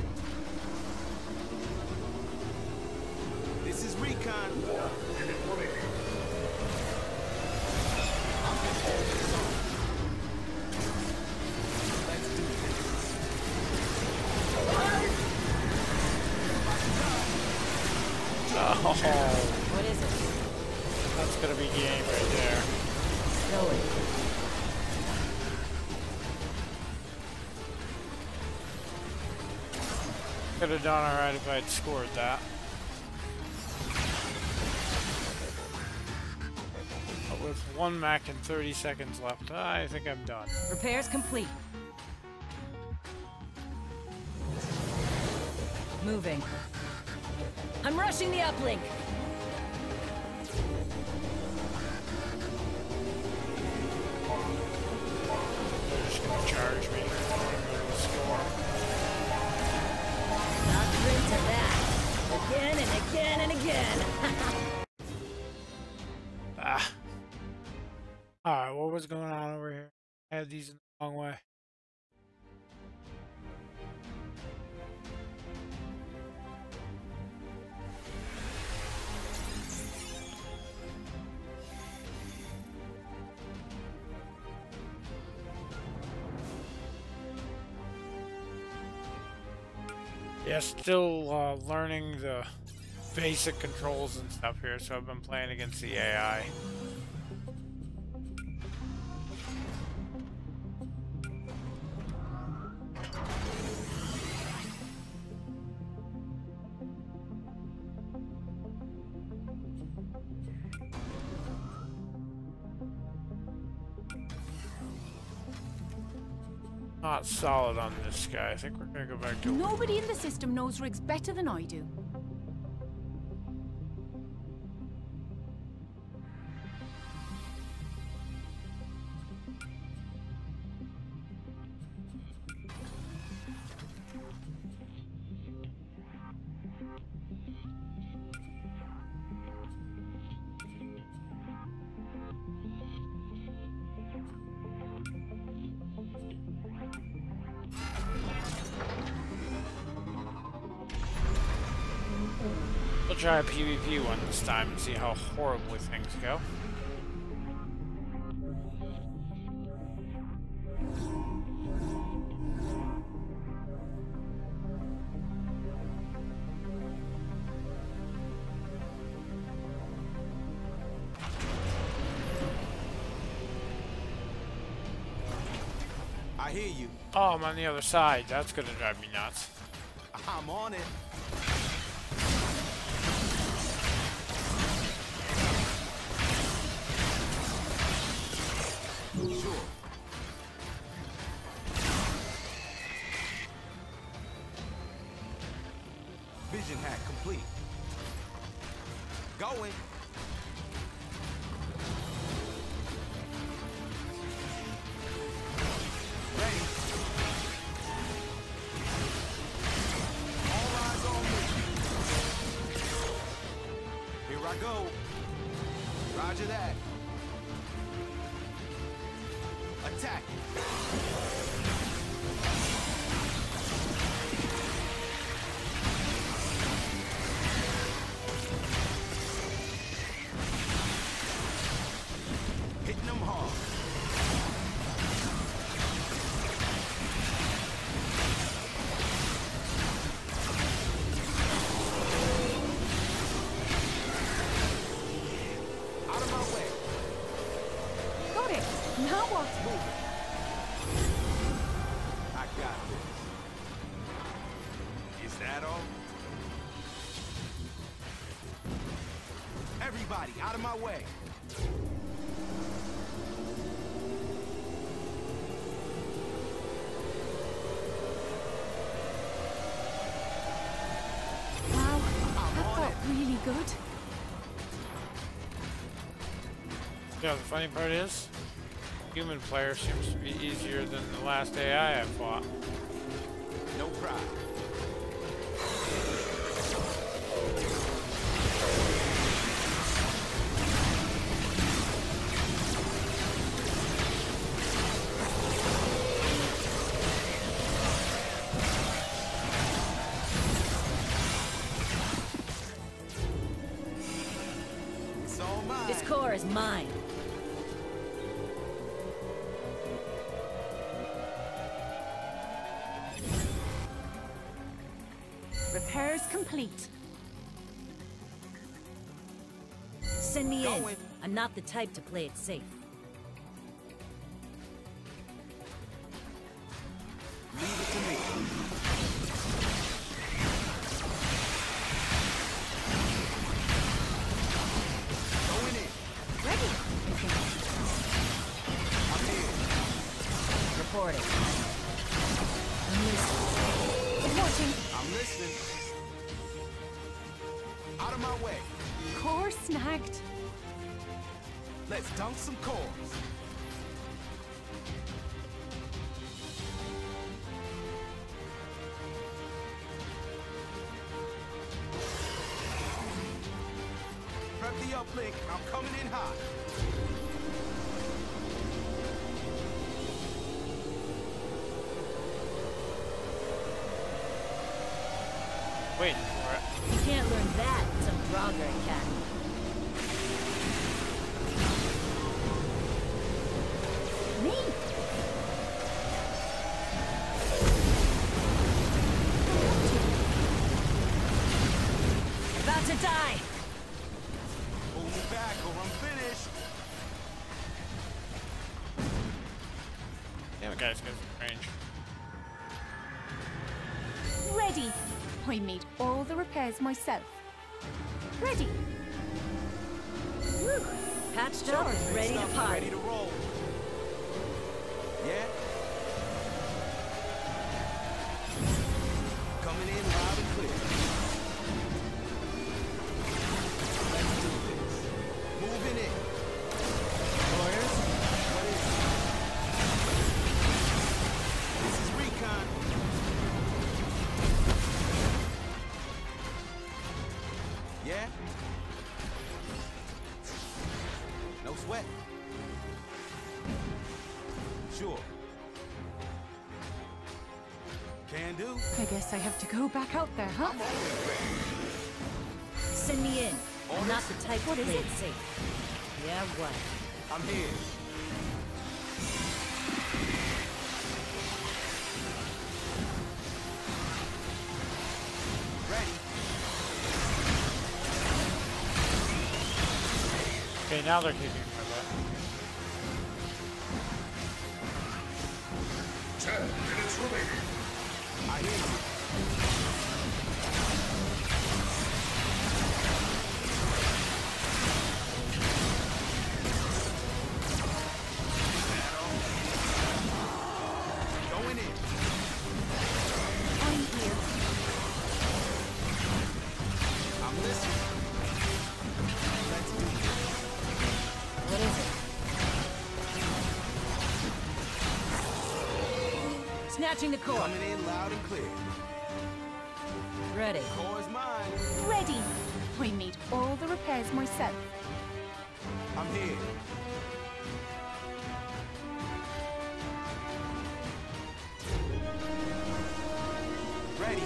This is recon. Let's do this. Oh, What is it? that's gonna be game right there. Know it. Could have done alright if I'd scored that. But with 1 mech and 30 seconds left, I think I'm done. Repairs complete. Moving. I'm rushing the uplink. They're just gonna charge me. I'm gonna go to the score. Not into that. Again and again and again. Ah. Alright, what was going on over here? I had these in the wrong way. Yeah, still learning the basic controls and stuff here, so I've been playing against the AI. Not solid on this guy. I think we're gonna go back to... Nobody in the system knows rigs better than I do. We'll try a PvP one this time and see how horribly things go. I hear you. Oh, I'm on the other side. That's gonna drive me nuts. I'm on it. Sure. Vision hack complete. Going. Ready. All eyes on me. Here I go. Roger that. Attack. Hitting them hard. Out of my way. Got it. Now what? Moving. I got this. Is that all? Everybody, out of my way. Wow, I'm that on felt it. really good. Yeah, the funny part is, human player seems to be easier than the last AI I fought. No problem. It's all mine. This core is mine. Repairs complete. Send me in. Going. I'm not the type to play it safe. Leave it to me. Going in. Ready. I'm here. Reporting. Reporting. I'm listening. Out of my way. Core snagged. Let's dunk some cores. Prep the uplink. I'm coming in hot. Wait for it. You can't learn that in some Draugr academy. Me. About to die. Pull me back or I'm finished. Damn it, guys, got some range. Ready. I made all the repairs myself. Ready. Whew. Patched up and ready to Stuff party. ready to roll. Yeah? Coming in loud and clear. Let's do this. Moving in. Lawyers, what is it? This is recon. Yeah? No sweat. Sure. Can do. I guess I have to go back out there, huh? I'm always ready. Send me in. I'm not the type to What is play it? it safe. Yeah, what? I'm here. Ready. Okay, now they're kicking my butt. 10 minutes remaining. I hear you. Going in. I'm here. I'm listening. Let's do this. What is it? Snatching the core. Coming in loud and clear. Ready. Core's mine. Ready. I made all the repairs myself. I'm here. Ready.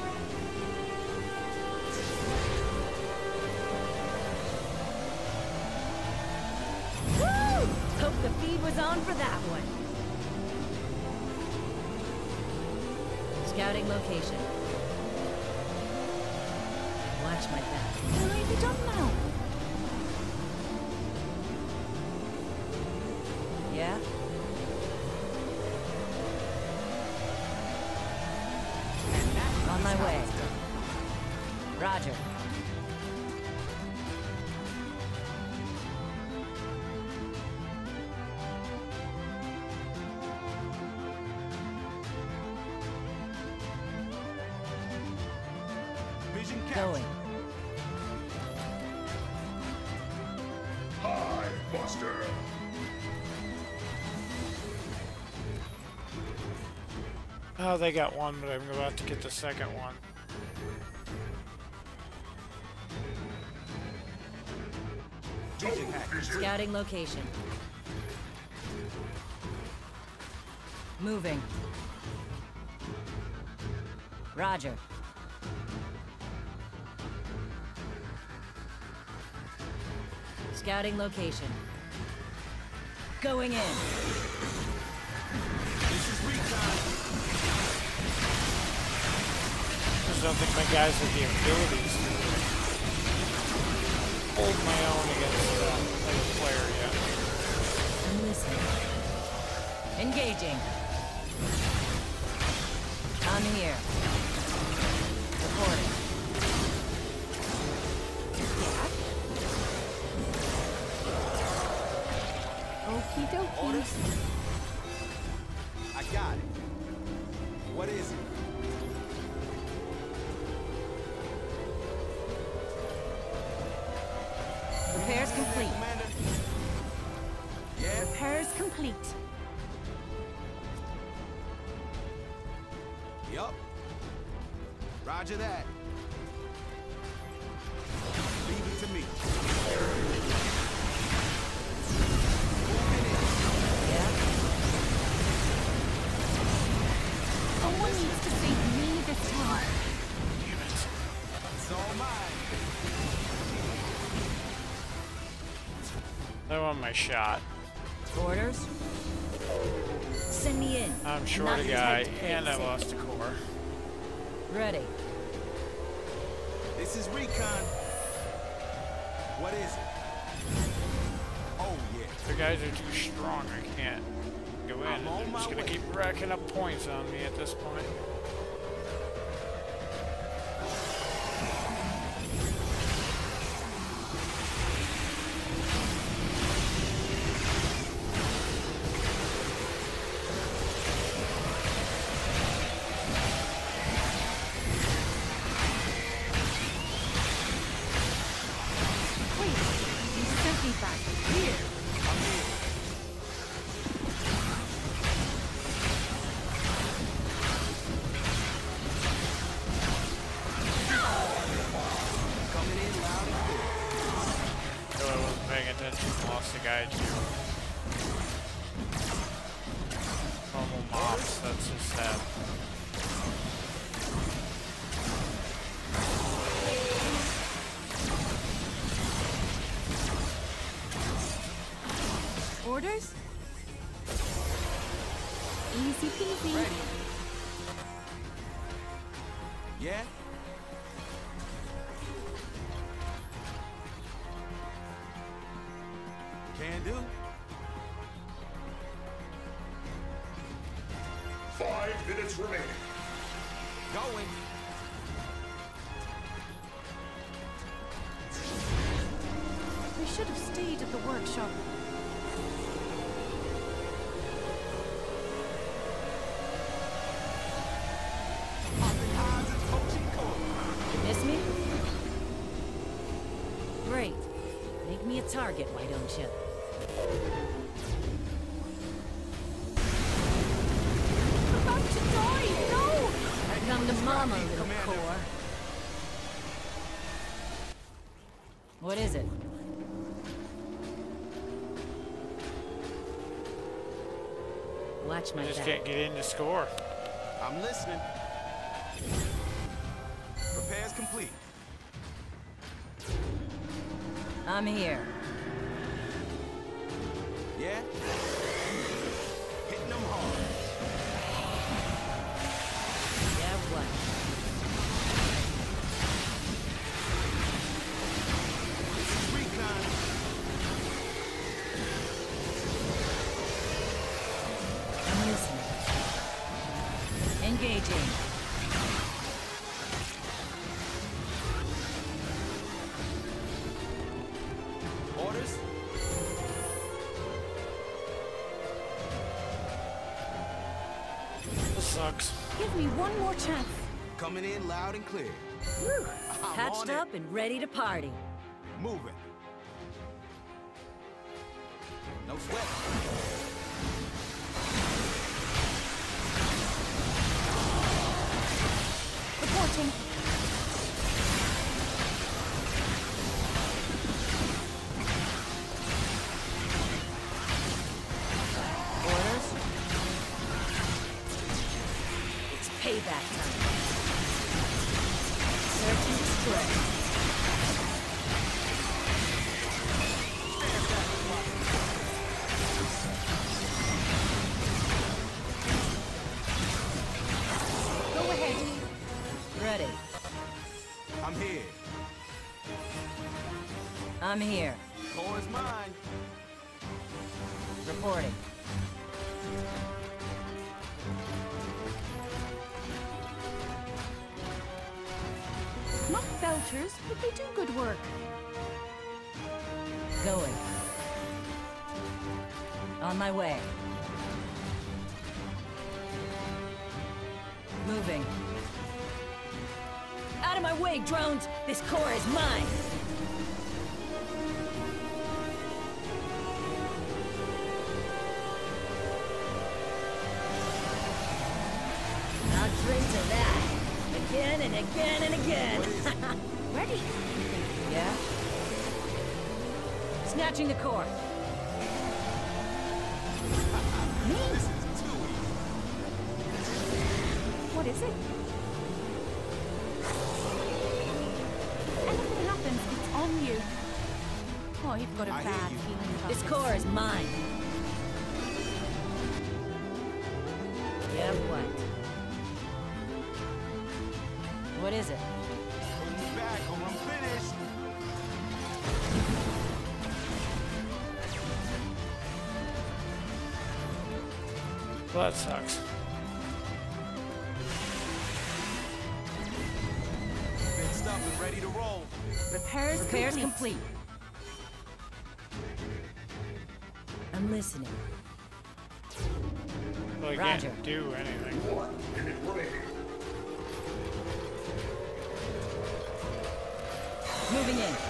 Woo! Hope the feed was on for that one. Scouting location. Watch my back. What have you done now? Yeah? On my way. Roger. Vision captured. Going. High Buster. Oh, they got one, but I'm about to get the second one. Scouting location. Moving. Roger. Scouting location. Going in. This is recon. I just don't think my guys have the abilities to hold my own against another player yet. I'm listening. Engaging. I'm here. Reporting. Okie dokie. Orders? I got it. What is it? Repairs complete. Commander? Yeah? Repairs complete. Yup. Roger that. Leave it to me. Yeah? Someone needs to save me this time. Damn it. It's all mine. I want my shot. Orders? Send me in. I'm short a Nothing's guy, happened. and I lost a core. Ready. This is recon. What is it? Oh, yeah. The guys are too strong. I can't go in. I'm on They're my just gonna way. keep racking up points on me at this point. Wait, you sent me back here. I'm here. Coming in loud and clear. So I wasn't paying attention. Lost the guy too. Normal mobs. That's just that. Orders? Easy peasy. Ready. Yeah? Can do. 5 minutes remaining. Going. We should have stayed at the workshop. Odds and poaching cold. Miss me? Great. Make me a target, why don't you? I'm about to die! No! Come to mama, me, little Commander. core. What is it? Watch my I just back. can't get in to score. I'm listening. Repairs complete. I'm here. Yeah? Hitting them hard. Yeah, what? This is recon. I'm listening. Engaging. Orders? This sucks. Give me one more chance. Coming in loud and clear. Whew. I'm Patched on up and ready to party. Moving. sweat. Reporting. Orders? It's payback time. Search and destroy. Go ahead. Ready. I'm here. I'm here. Core is mine. Reporting. Not belters, but they do good work. Going. On my way. Moving. Out of my way, drones! This core is mine! I'll drink to that. Again and again and again. Ready. Yeah? Snatching the core. This is too easy. What is it? Anything happens, it's on you. Oh, you've got a I hear bad you. feeling about This this. core is mine. Yeah, what? What is it? Put me back or I'm finished. Well, that sucks. Fixed up and ready to roll. Repairs complete. I'm listening. Well, you Roger. can't do anything. Moving in.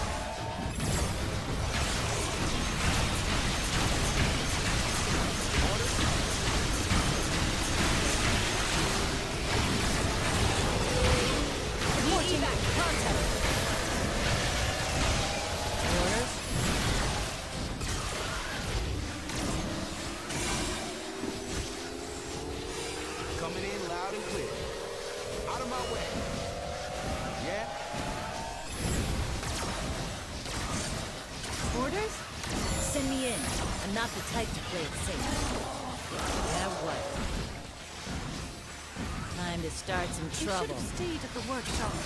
Reporting back. Contact. Orders? Coming in loud and clear. Out of my way. Yeah? Orders? Send me in. I'm not the type to play it safe. Yeah, what? Time to start some You should trouble. have stayed at the workshop.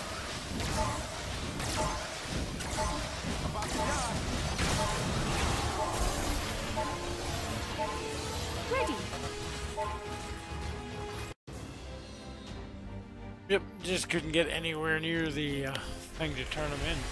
About to die. Ready. Yep, just couldn't get anywhere near the thing to turn them in.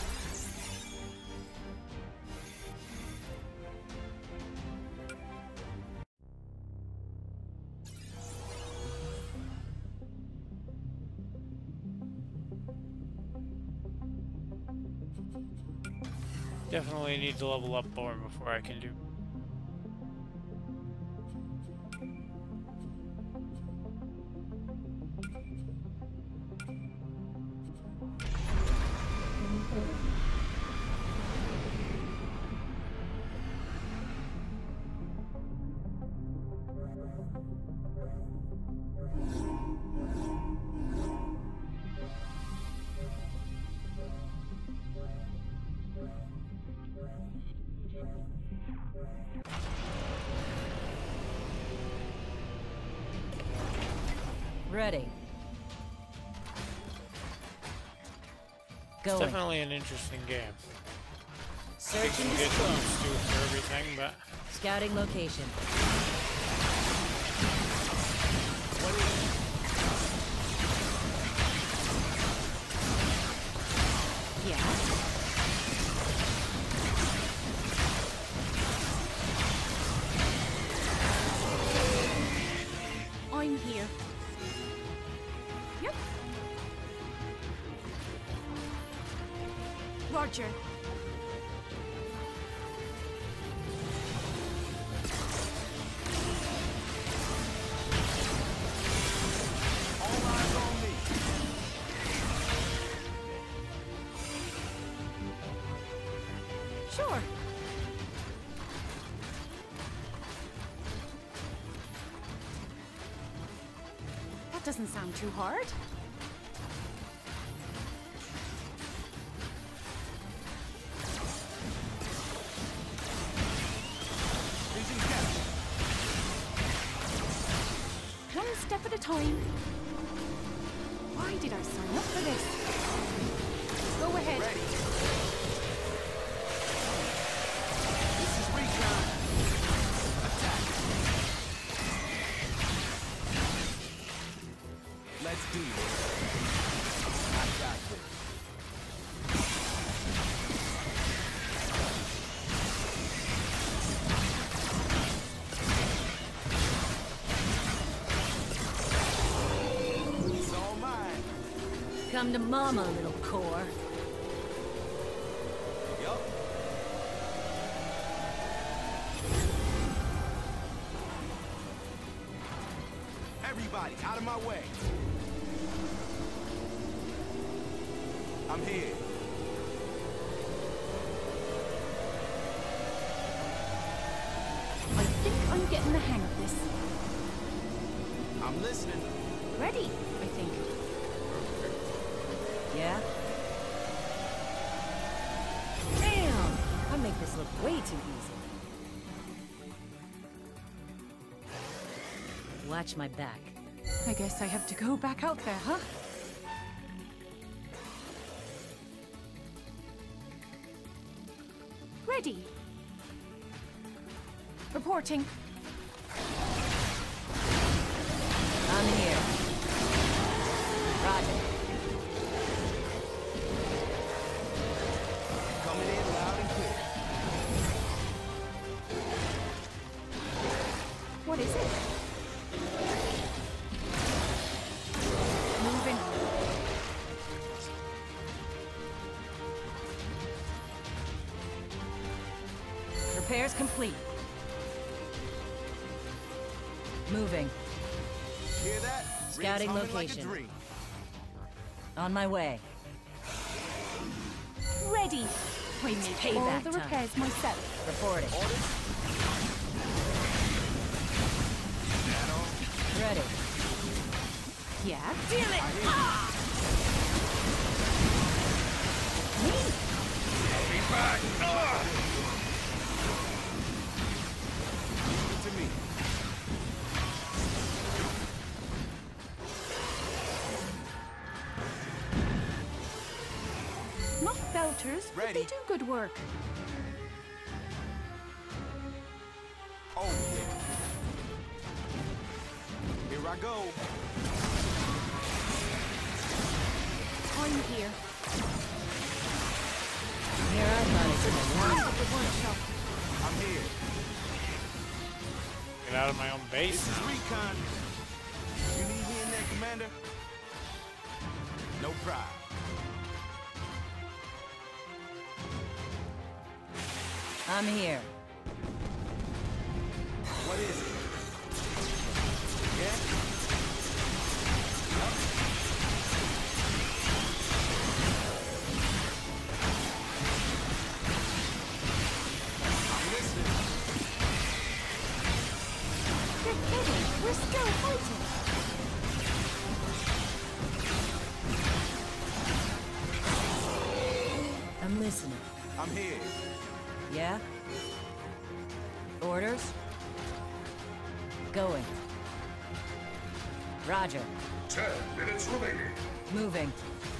Definitely need to level up more before I can do. Ready. It's Going. definitely an interesting game. Search Takes some and getting destroy. used to for everything, but Scouting location. What is it? Yeah. I'm here. Yep. Roger. That doesn't sound too hard. One step at a time. Why did I sign up for this? Go ahead. Ready. This is recon. Attack. Let's do this. I got this. It's all mine. Come to mama, little core. Yup. Everybody, out of my way. I'm here. I think I'm getting the hang of this. I'm listening. Ready, I think. Yeah? Damn! I make this look way too easy. Watch my back. I guess I have to go back out there, huh? Ready. Reporting. I'm here. Roger. Coming in loud and clear. What is it? Moving. Repairs complete. Moving. Hear that? Scouting Rigs humming like a location. dream. On my way. Ready. I made Payback all the time. repairs myself. Reporting. Orders? Ready. Yeah. Damn it! Me. Be back! Leave it to me. Not belters, but Ready. they do good work. Oh, yeah. Here I go. I'm here. Here I Stop with one shot. I'm here. Get out of my own base This is now. recon. You need me in there, Commander? No pride. I'm here. What is it? Yeah? Yup. I'm listening. You're kidding. We're still fighting. I'm listening. I'm here. Yeah? Orders? Going. Roger. 10 minutes remaining. Moving.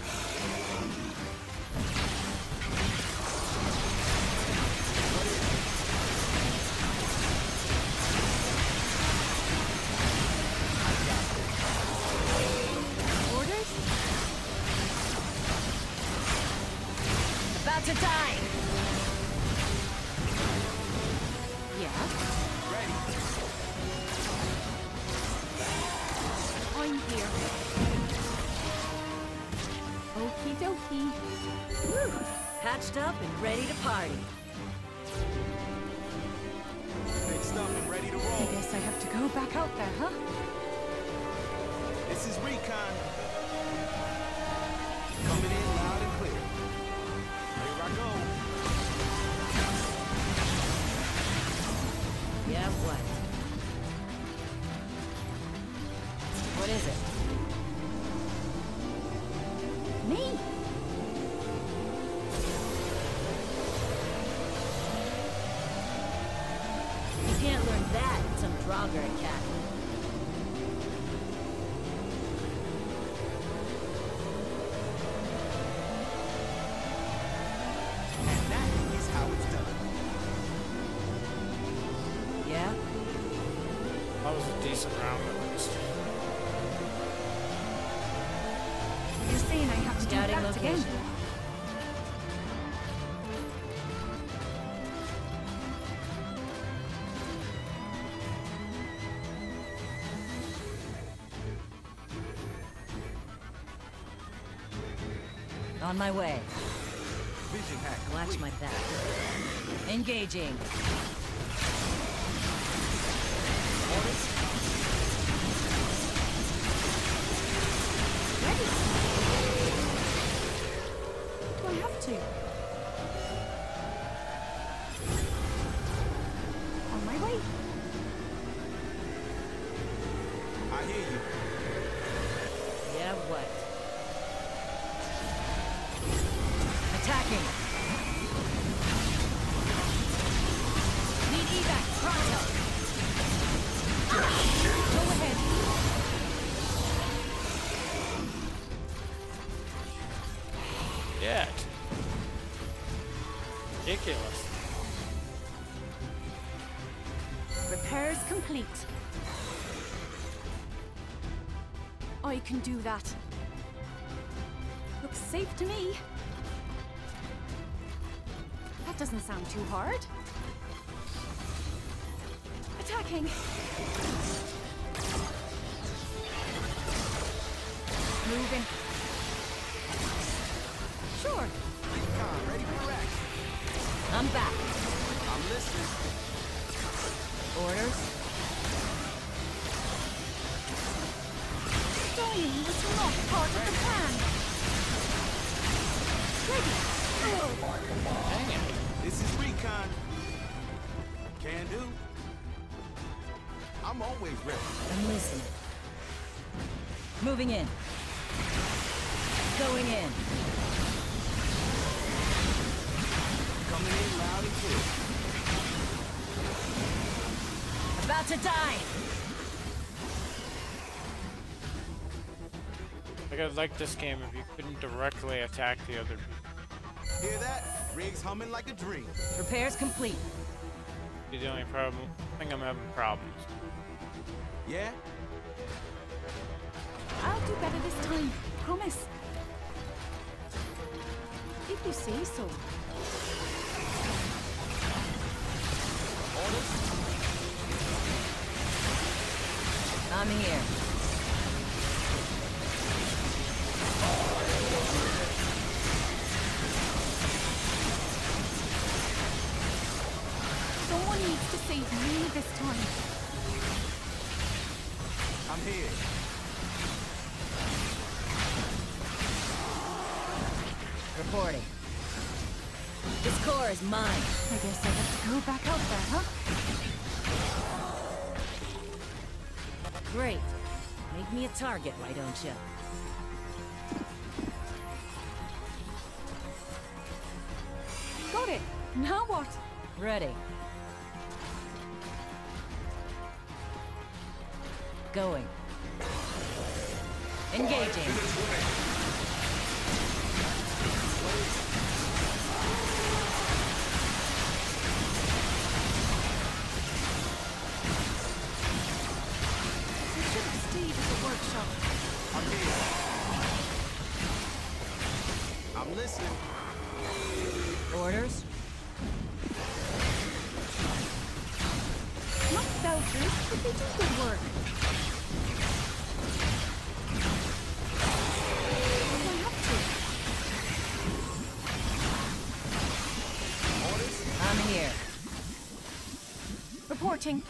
Orders? About to die! Yeah. Ready. I'm here. Okie dokie. Woo. Patched up and ready to party. Fixed up and ready to I roll. guess I have to go back out there, huh? This is recon. Coming in loud and clear. Here I go. Yeah, what? What is it? stronger, Captain. And that is how it's done. Yeah? That was a decent round at least. You're saying I have to do Scouting that location. again? On my way. Vision hack. Watch my back. Engaging. Ready? Do I have to? On my way. I hear you. Yeah, what? Attacking. Need evac, pronto. Go ahead. Yet. Ridiculous. Repairs complete. I can do that. Looks safe to me. That doesn't sound too hard. Attacking. Moving. Sure. Recon, ready for action. I'm back. I'm listening. Orders? Dying was not part of the plan. Ready. Dang it. This is recon. Can do. I'm always ready. I'm listening. Moving in. Going in. Coming in loud and clear. About to die. Like, I'd like this game if you couldn't directly attack the other people. Hear that? Rigs humming like a dream. Repairs complete. Be the only problem. I think I'm having problems. Yeah? I'll do better this time. Promise. If you say so. I'm here. Someone needs to save me this time. I'm here. Reporting. This core is mine. I guess I have to go back out there, huh? Great. Make me a target, why don't you? Got it. Now what? Ready. Going. Engaging. We should have stayed at the workshop. I'm here. I'm listening. Orders? Not selfish, but they do good work. I have to. I'm here. Reporting.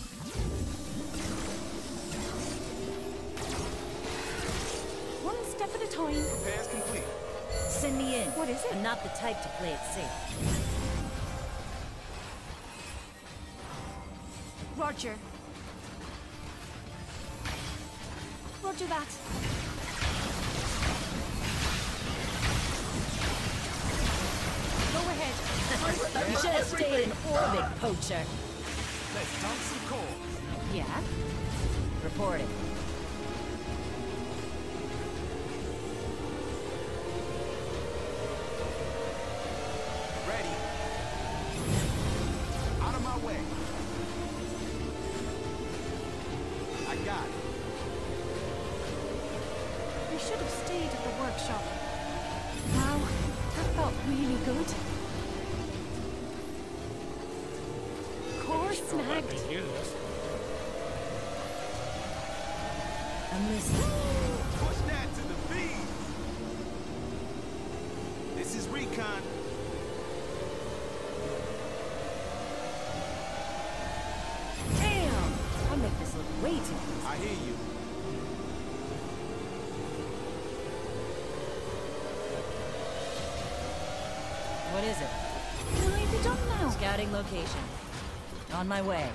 One step at a time. Repairs complete. Send me in. What is it? I'm not the type to play it safe. Roger. Roger that. Go ahead. You should have stayed in orbit, poacher. Let's dump some core. Yeah? Reporting. Ready. Out of my way. I got it. We should have stayed at the workshop. Wow, that felt really good. Core snagged. Let me do this. I'm listening. Push that to the V. This is recon. Damn! I'll make this look way too easy. I hear you. What is it? Can I be done now? Scouting location. On my way.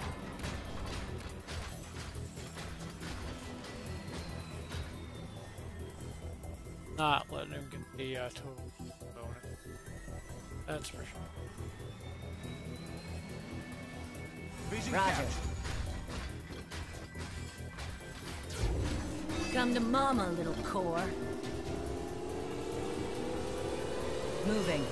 Not letting him get the total bonus. That's for sure. Vision Roger. captured. Come to mama, little core. Moving.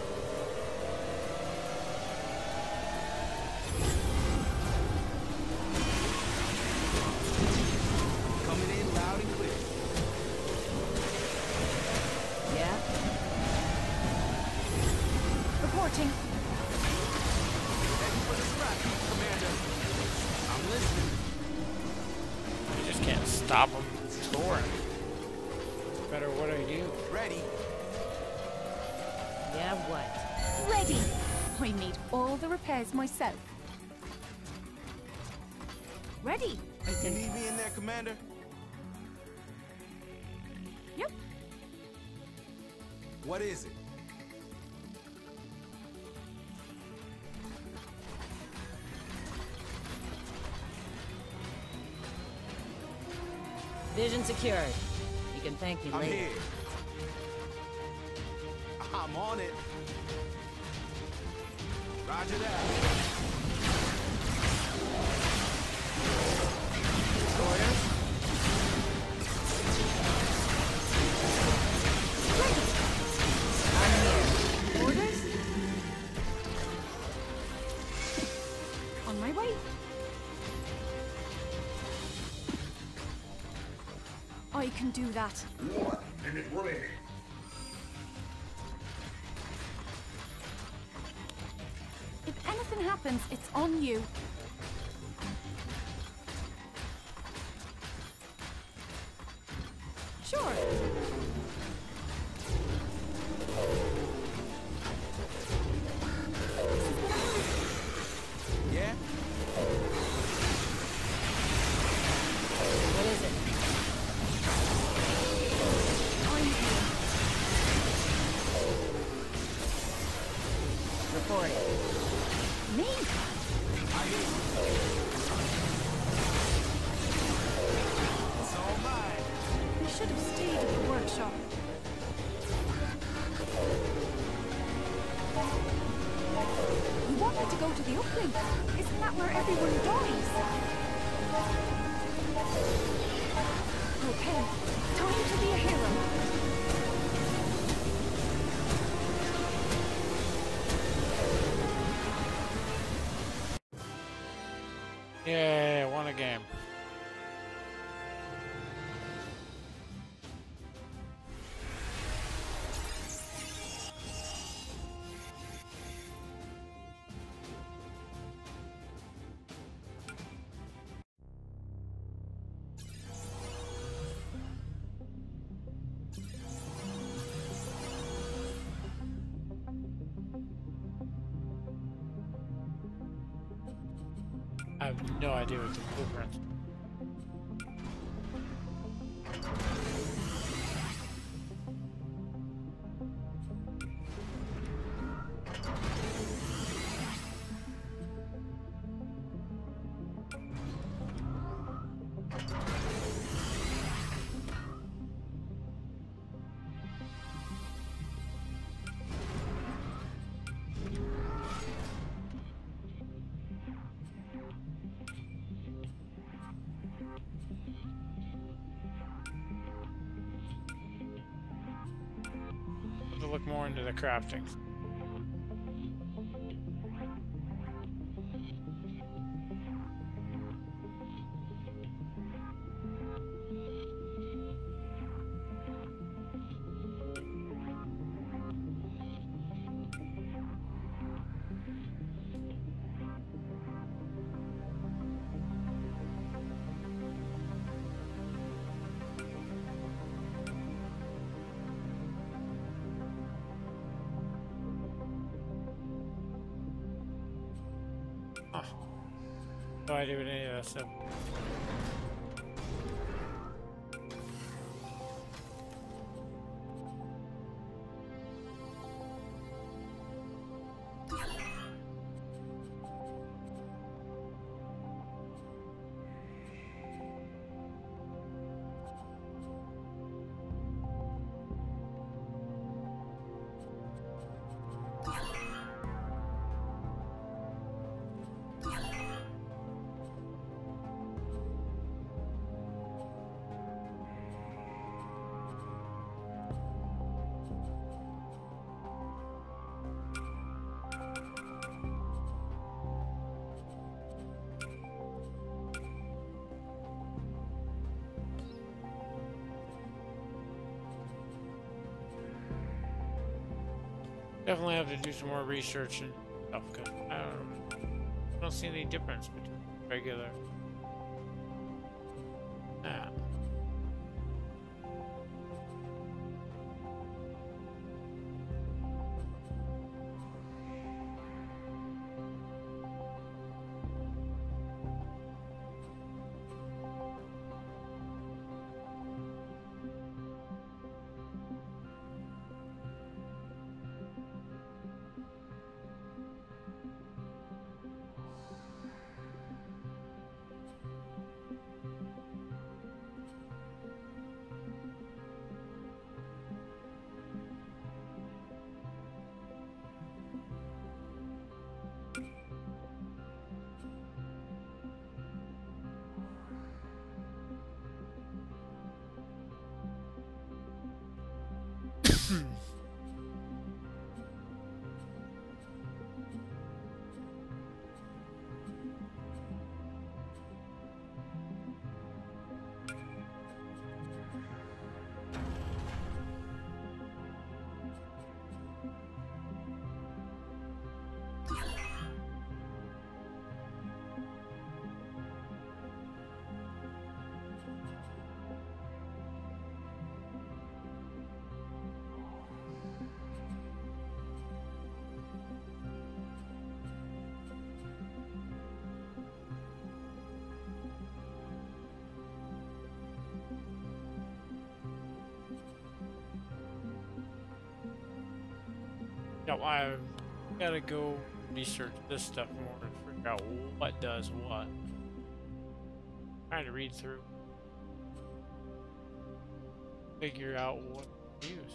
Coming in loud and clear. Yeah? Reporting. Ready for the scrap heap, Commander. I'm listening. You just can't stop him scoring. Better, what are you? Ready. Yeah, what? Ready. I made all the repairs myself. Ready. I You think. need me in there, Commander? Yep. What is it? Vision secured. You can thank me I'm later. here. I'm on it. Roger that. Orders? I'm here. Orders? On my way. I can do that. 1 minute remaining. If anything happens, it's on you. Sure. Yeah? What is it? I'm here. Reporting. Me? I hear you. It's all mine. We should have stayed at the workshop. We wanted to go to the uplink. Isn't that where everyone dies? Okay, time to be a hero. Yeah, won a game. I have no idea what the blueprint. look more into the crafting. No idea what any of that stuff. Definitely have to do some more research and stuff, because I don't see any difference between regular. Ah. No, I've got to go research this stuff more and figure out what does what. Trying to read through, figure out what to use.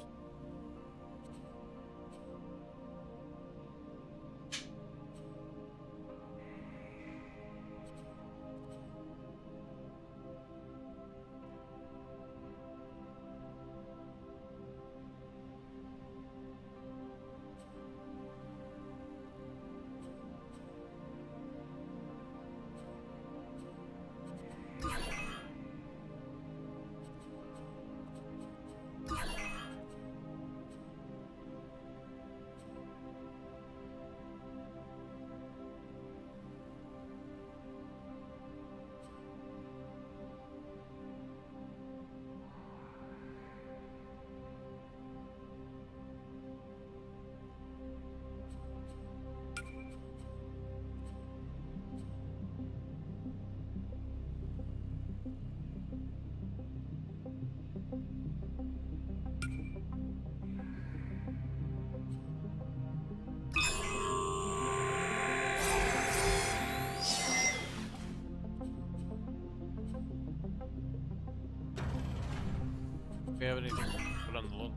Do we have anything to put on the look?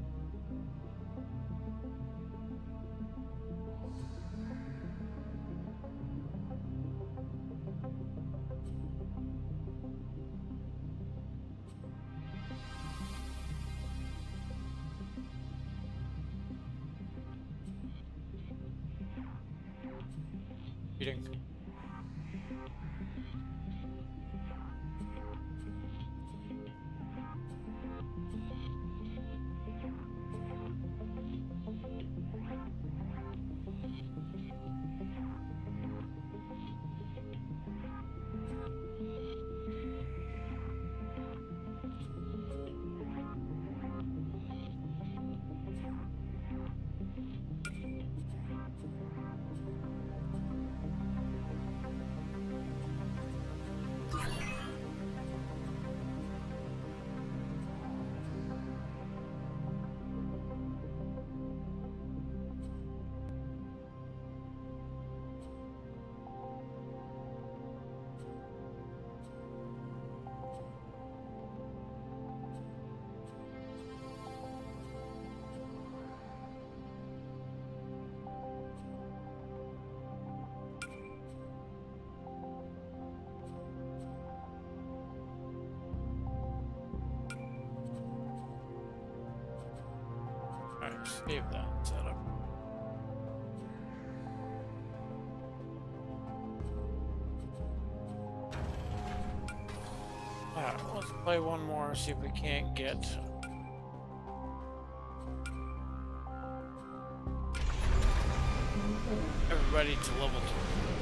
cheating. Alright, save that setup. Alright, let's play one more, see if we can't get everybody to level 2.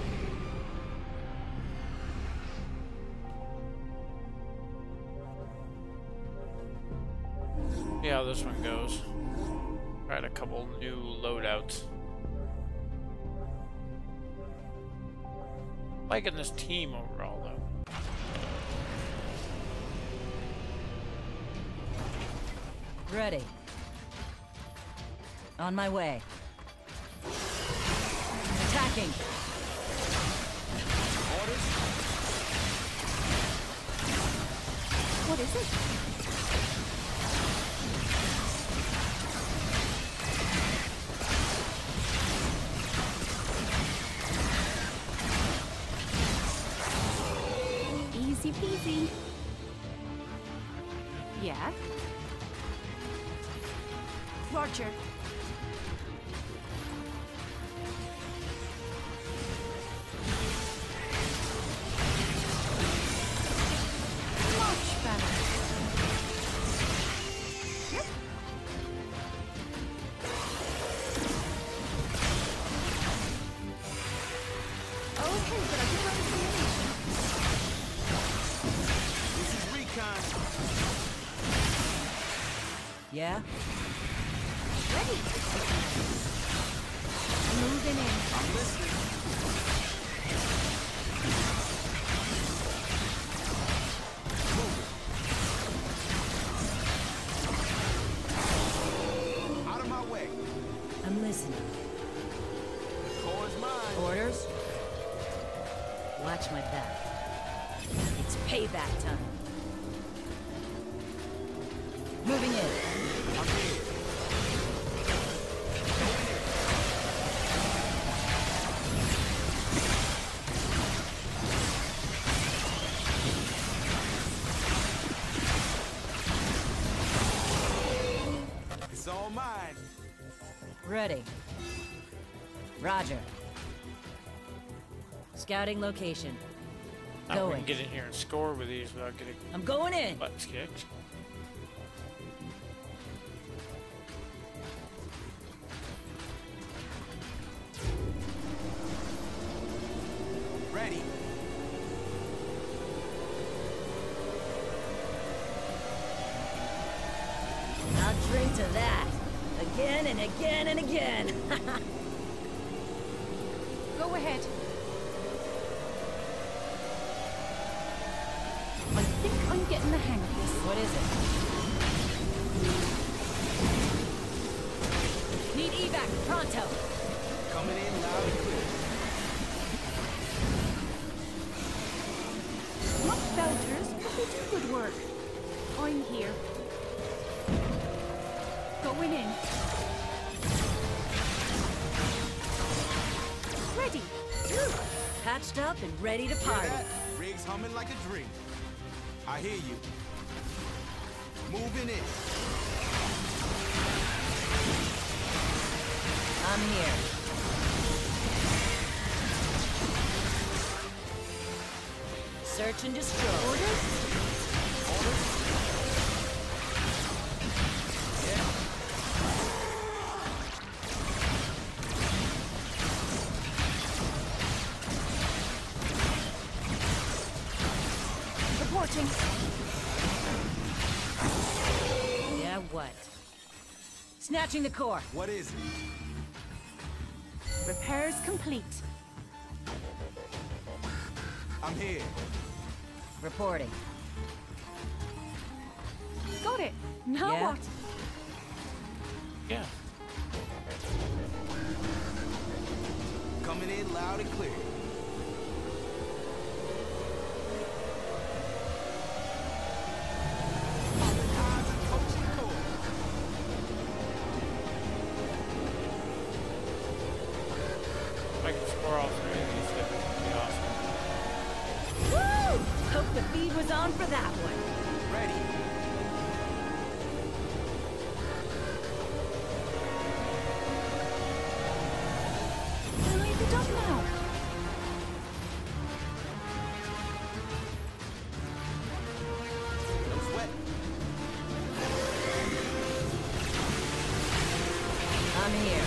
See how this one goes. Tried a couple new loadouts. Liking this team overall though. Ready. On my way. Attacking. Orders? What is it? Easy peasy. Yeah? Roger. Much better. Yep. Okay, but I did run some ammunition. This is recon. Yeah? Ready. Moving in. I'm listening. Moving. Out of my way. I'm listening. Core's mine. Orders? Watch my back. It's payback time. Moving in. I'm here. It's all mine. Ready. Roger. Scouting location. Now we Going. can get in here and score with these without getting I'm going in. butts kicked. Ready. I'll drink to that. Again and again and again. Go ahead. I think I'm getting the hang of this. What is it? Need evac, pronto. Coming in loud and clear. Not belters, but they do good work. I'm here. Going in. Ready. Patched up and ready to Hear party. that? Rigs humming like a dream. I hear you. Moving in. I'm here. Search and destroy. Orders? Reporting. Yeah, what? Snatching the core. What is it? Repairs complete. I'm here. Reporting. Got it. Now Yeah? what? Yeah. Coming in loud and clear. Eyes and coaching core. If I can score all three of these, that would be awesome. Woo! Hope the feed was on for that one. Ready. I'll leave it up now. No sweat. I'm here.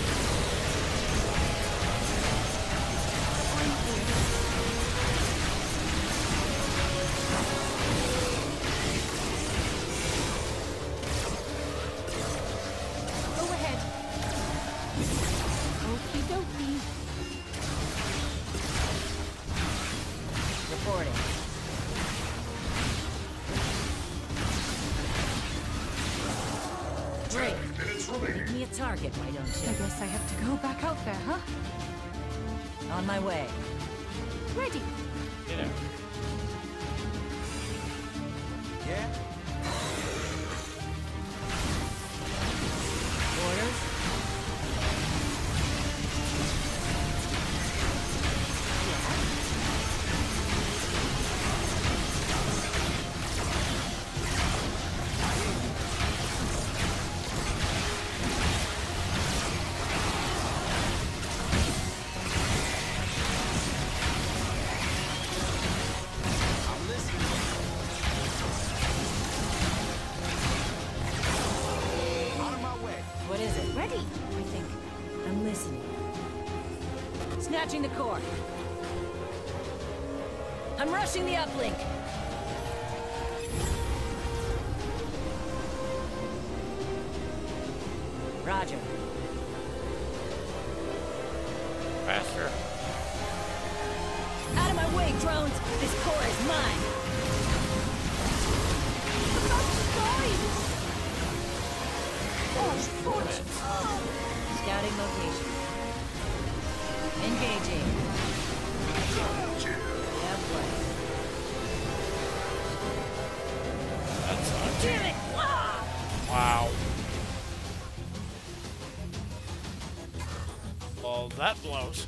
Go ahead. Okie dokie. Reporting. Drake, make me a target, why don't I you? guess I have to go back out there, huh? On my way. Ready. Get out. Yeah? Orders? I'm listening. Out of my way. What is it? Ready. I think I'm listening. Snatching the core. I'm rushing the uplink. Roger. Faster. Out of my way, drones! This core is mine! Scouting location. Engaging. Yeah, what? That's on. Damn it! Ah! Wow. Well, that blows.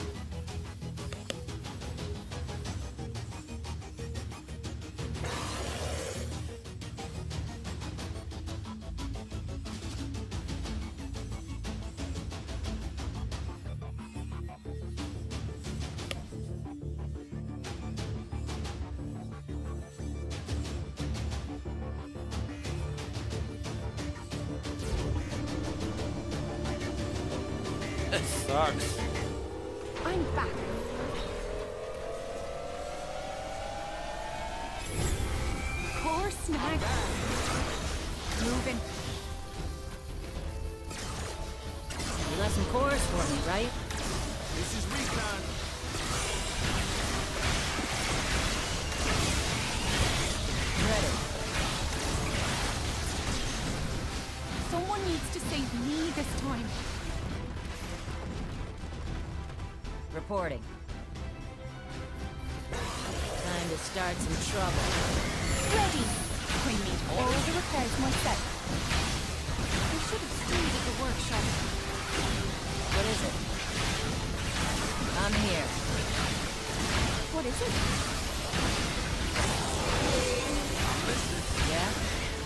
It sucks. I'm back. Core snag. Moving. You left some cores for me, right? This is recon. Ready. Someone needs to save me this time. Reporting. Time to start some trouble. Ready. I need all the repairs myself. I should have stayed at the workshop. What is it? I'm here. What is it? Yeah?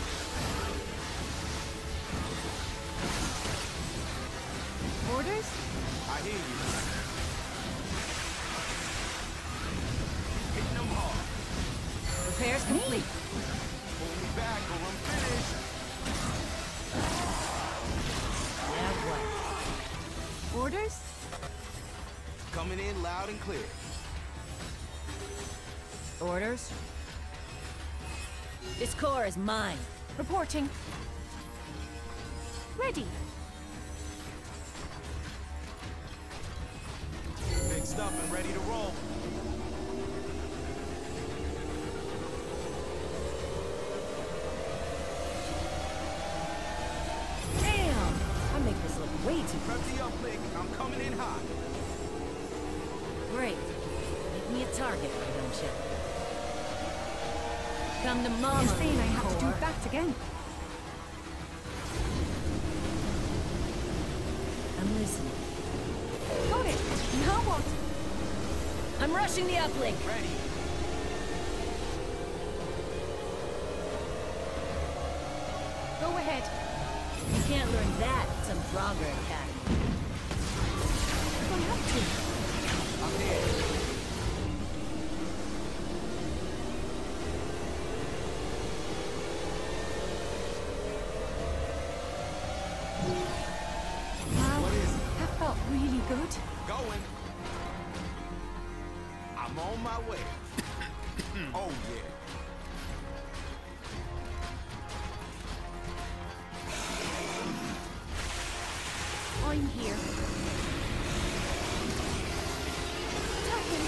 Orders? I hear you. Hitting them hard. Repairs complete. Pull me back or I'm finished. Yeah, what? Orders? Coming in loud and clear. Orders? This core is mine. Reporting. Ready. Fixed up and ready to roll. Damn! I make this look way too Prep the uplink. I'm coming in hot. great. Make me a target, why don't you? Come to mama, You're saying I have to do core. that again. I'm listening. Got it. Now what? I'm rushing the uplink. Ready. Go ahead. You can't learn that at some Frogger Academy. I have to. I'm here. Wow. What is it? That felt really good. Going. I'm on my way. Oh, yeah. I'm here. Attacking.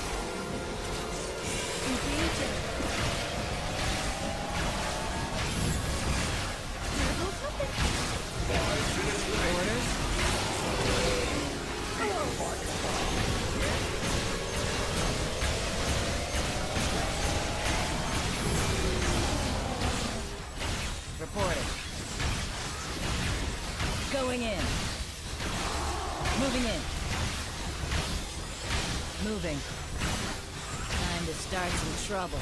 Engaging. There goes nothing. Orders? Reporting. Going in. Moving in. Moving. Time to start some trouble.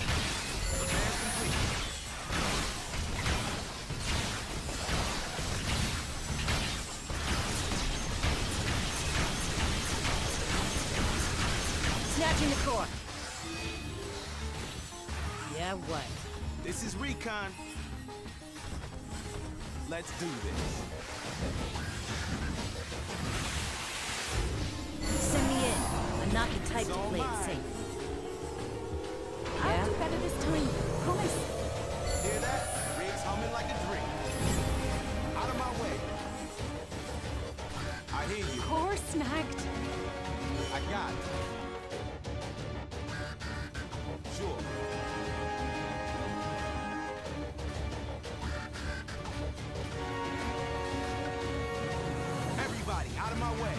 Snatching the core. Yeah, what? This is recon. Let's do this. Send me in. I'm not the type to So play am it I. safe. I'll Yeah? do better this time. Promise. Hear that? Rig's humming like a dream. Out of my way. I hear you. Core snagged. I got it. Sure. Everybody, out of my way.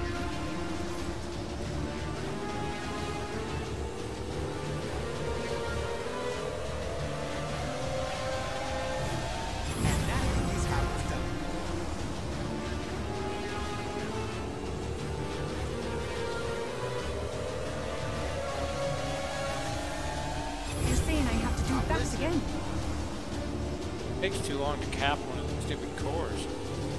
And that is how it's done. You're saying I have to do that again. Takes too long to cap one of those stupid cores.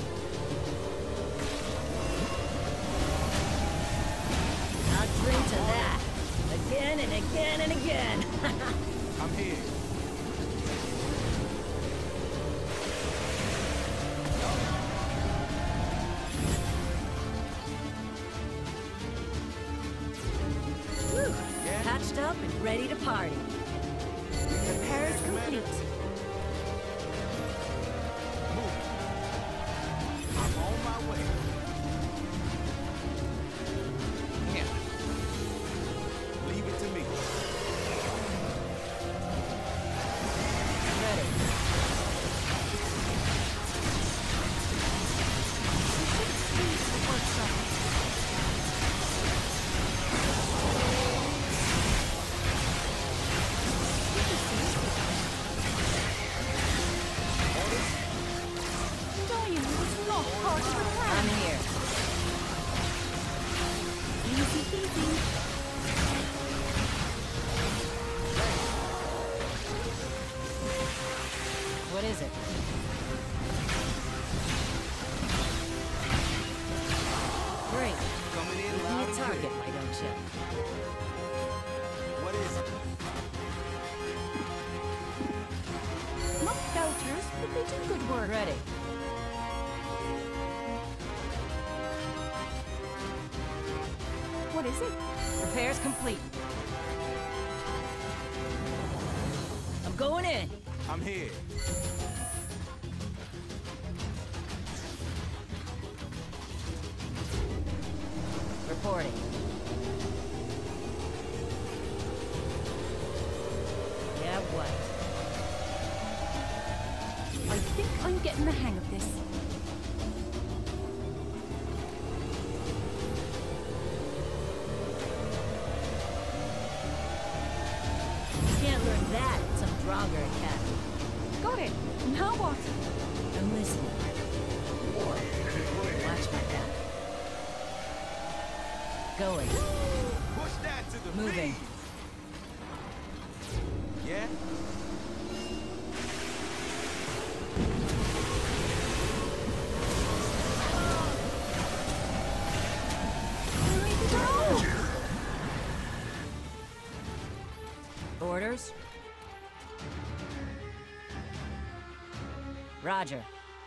I'll drink to that. Again and again and again. I'm here. Whew. Patched up and ready to party. Repairs complete. Move. I'm on my way. Yeah. Leave it to me. Ready. Dying was not part of the plan. I'm here. Easy peasy. What is it? Great. Coming in Give me loud a and target, clear. why don't you? What is it? Sword ready. What is it? Repairs complete. I'm going in. I'm here. Reporting. Yeah, what? I think I'm getting the hang of this. You can't learn that at some Draugr academy. Got it. Now what? I'm listening. Watch my back. Going. Push that to the Moving. beat. Yeah? Orders? Roger.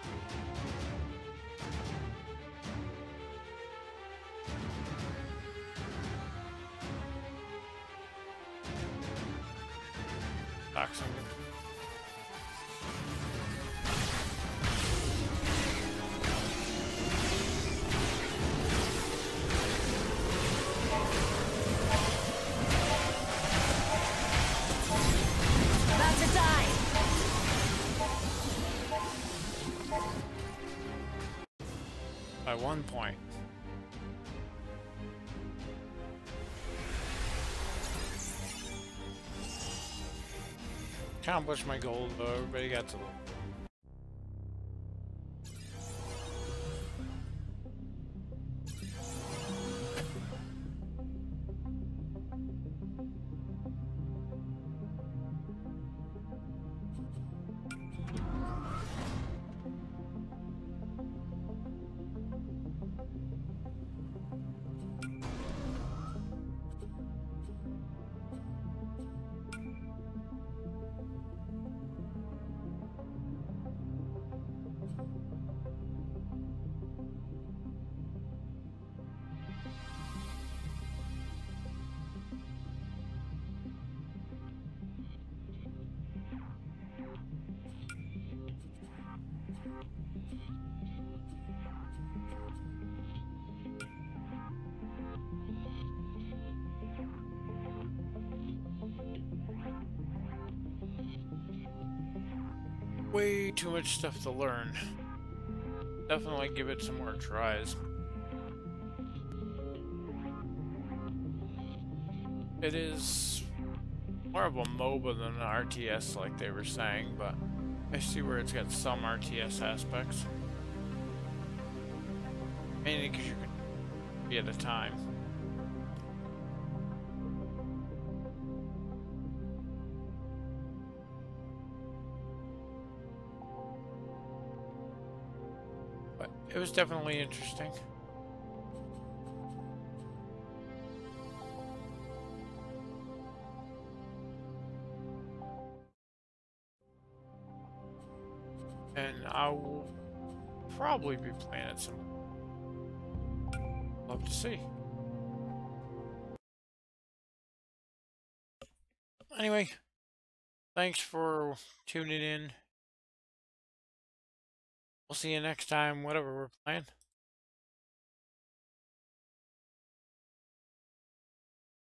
Boxing. About to die! By 1 point. Accomplished my goal, though. Everybody got to look. Way too much stuff to learn. Definitely give it some more tries. It is more of a MOBA than an RTS, like they were saying, but I see where it's got some RTS aspects. Mainly because you can be at a time. But it was definitely interesting. And I will probably be playing it some. Love to see. Anyway, thanks for tuning in. We'll see you next time, whatever we're playing.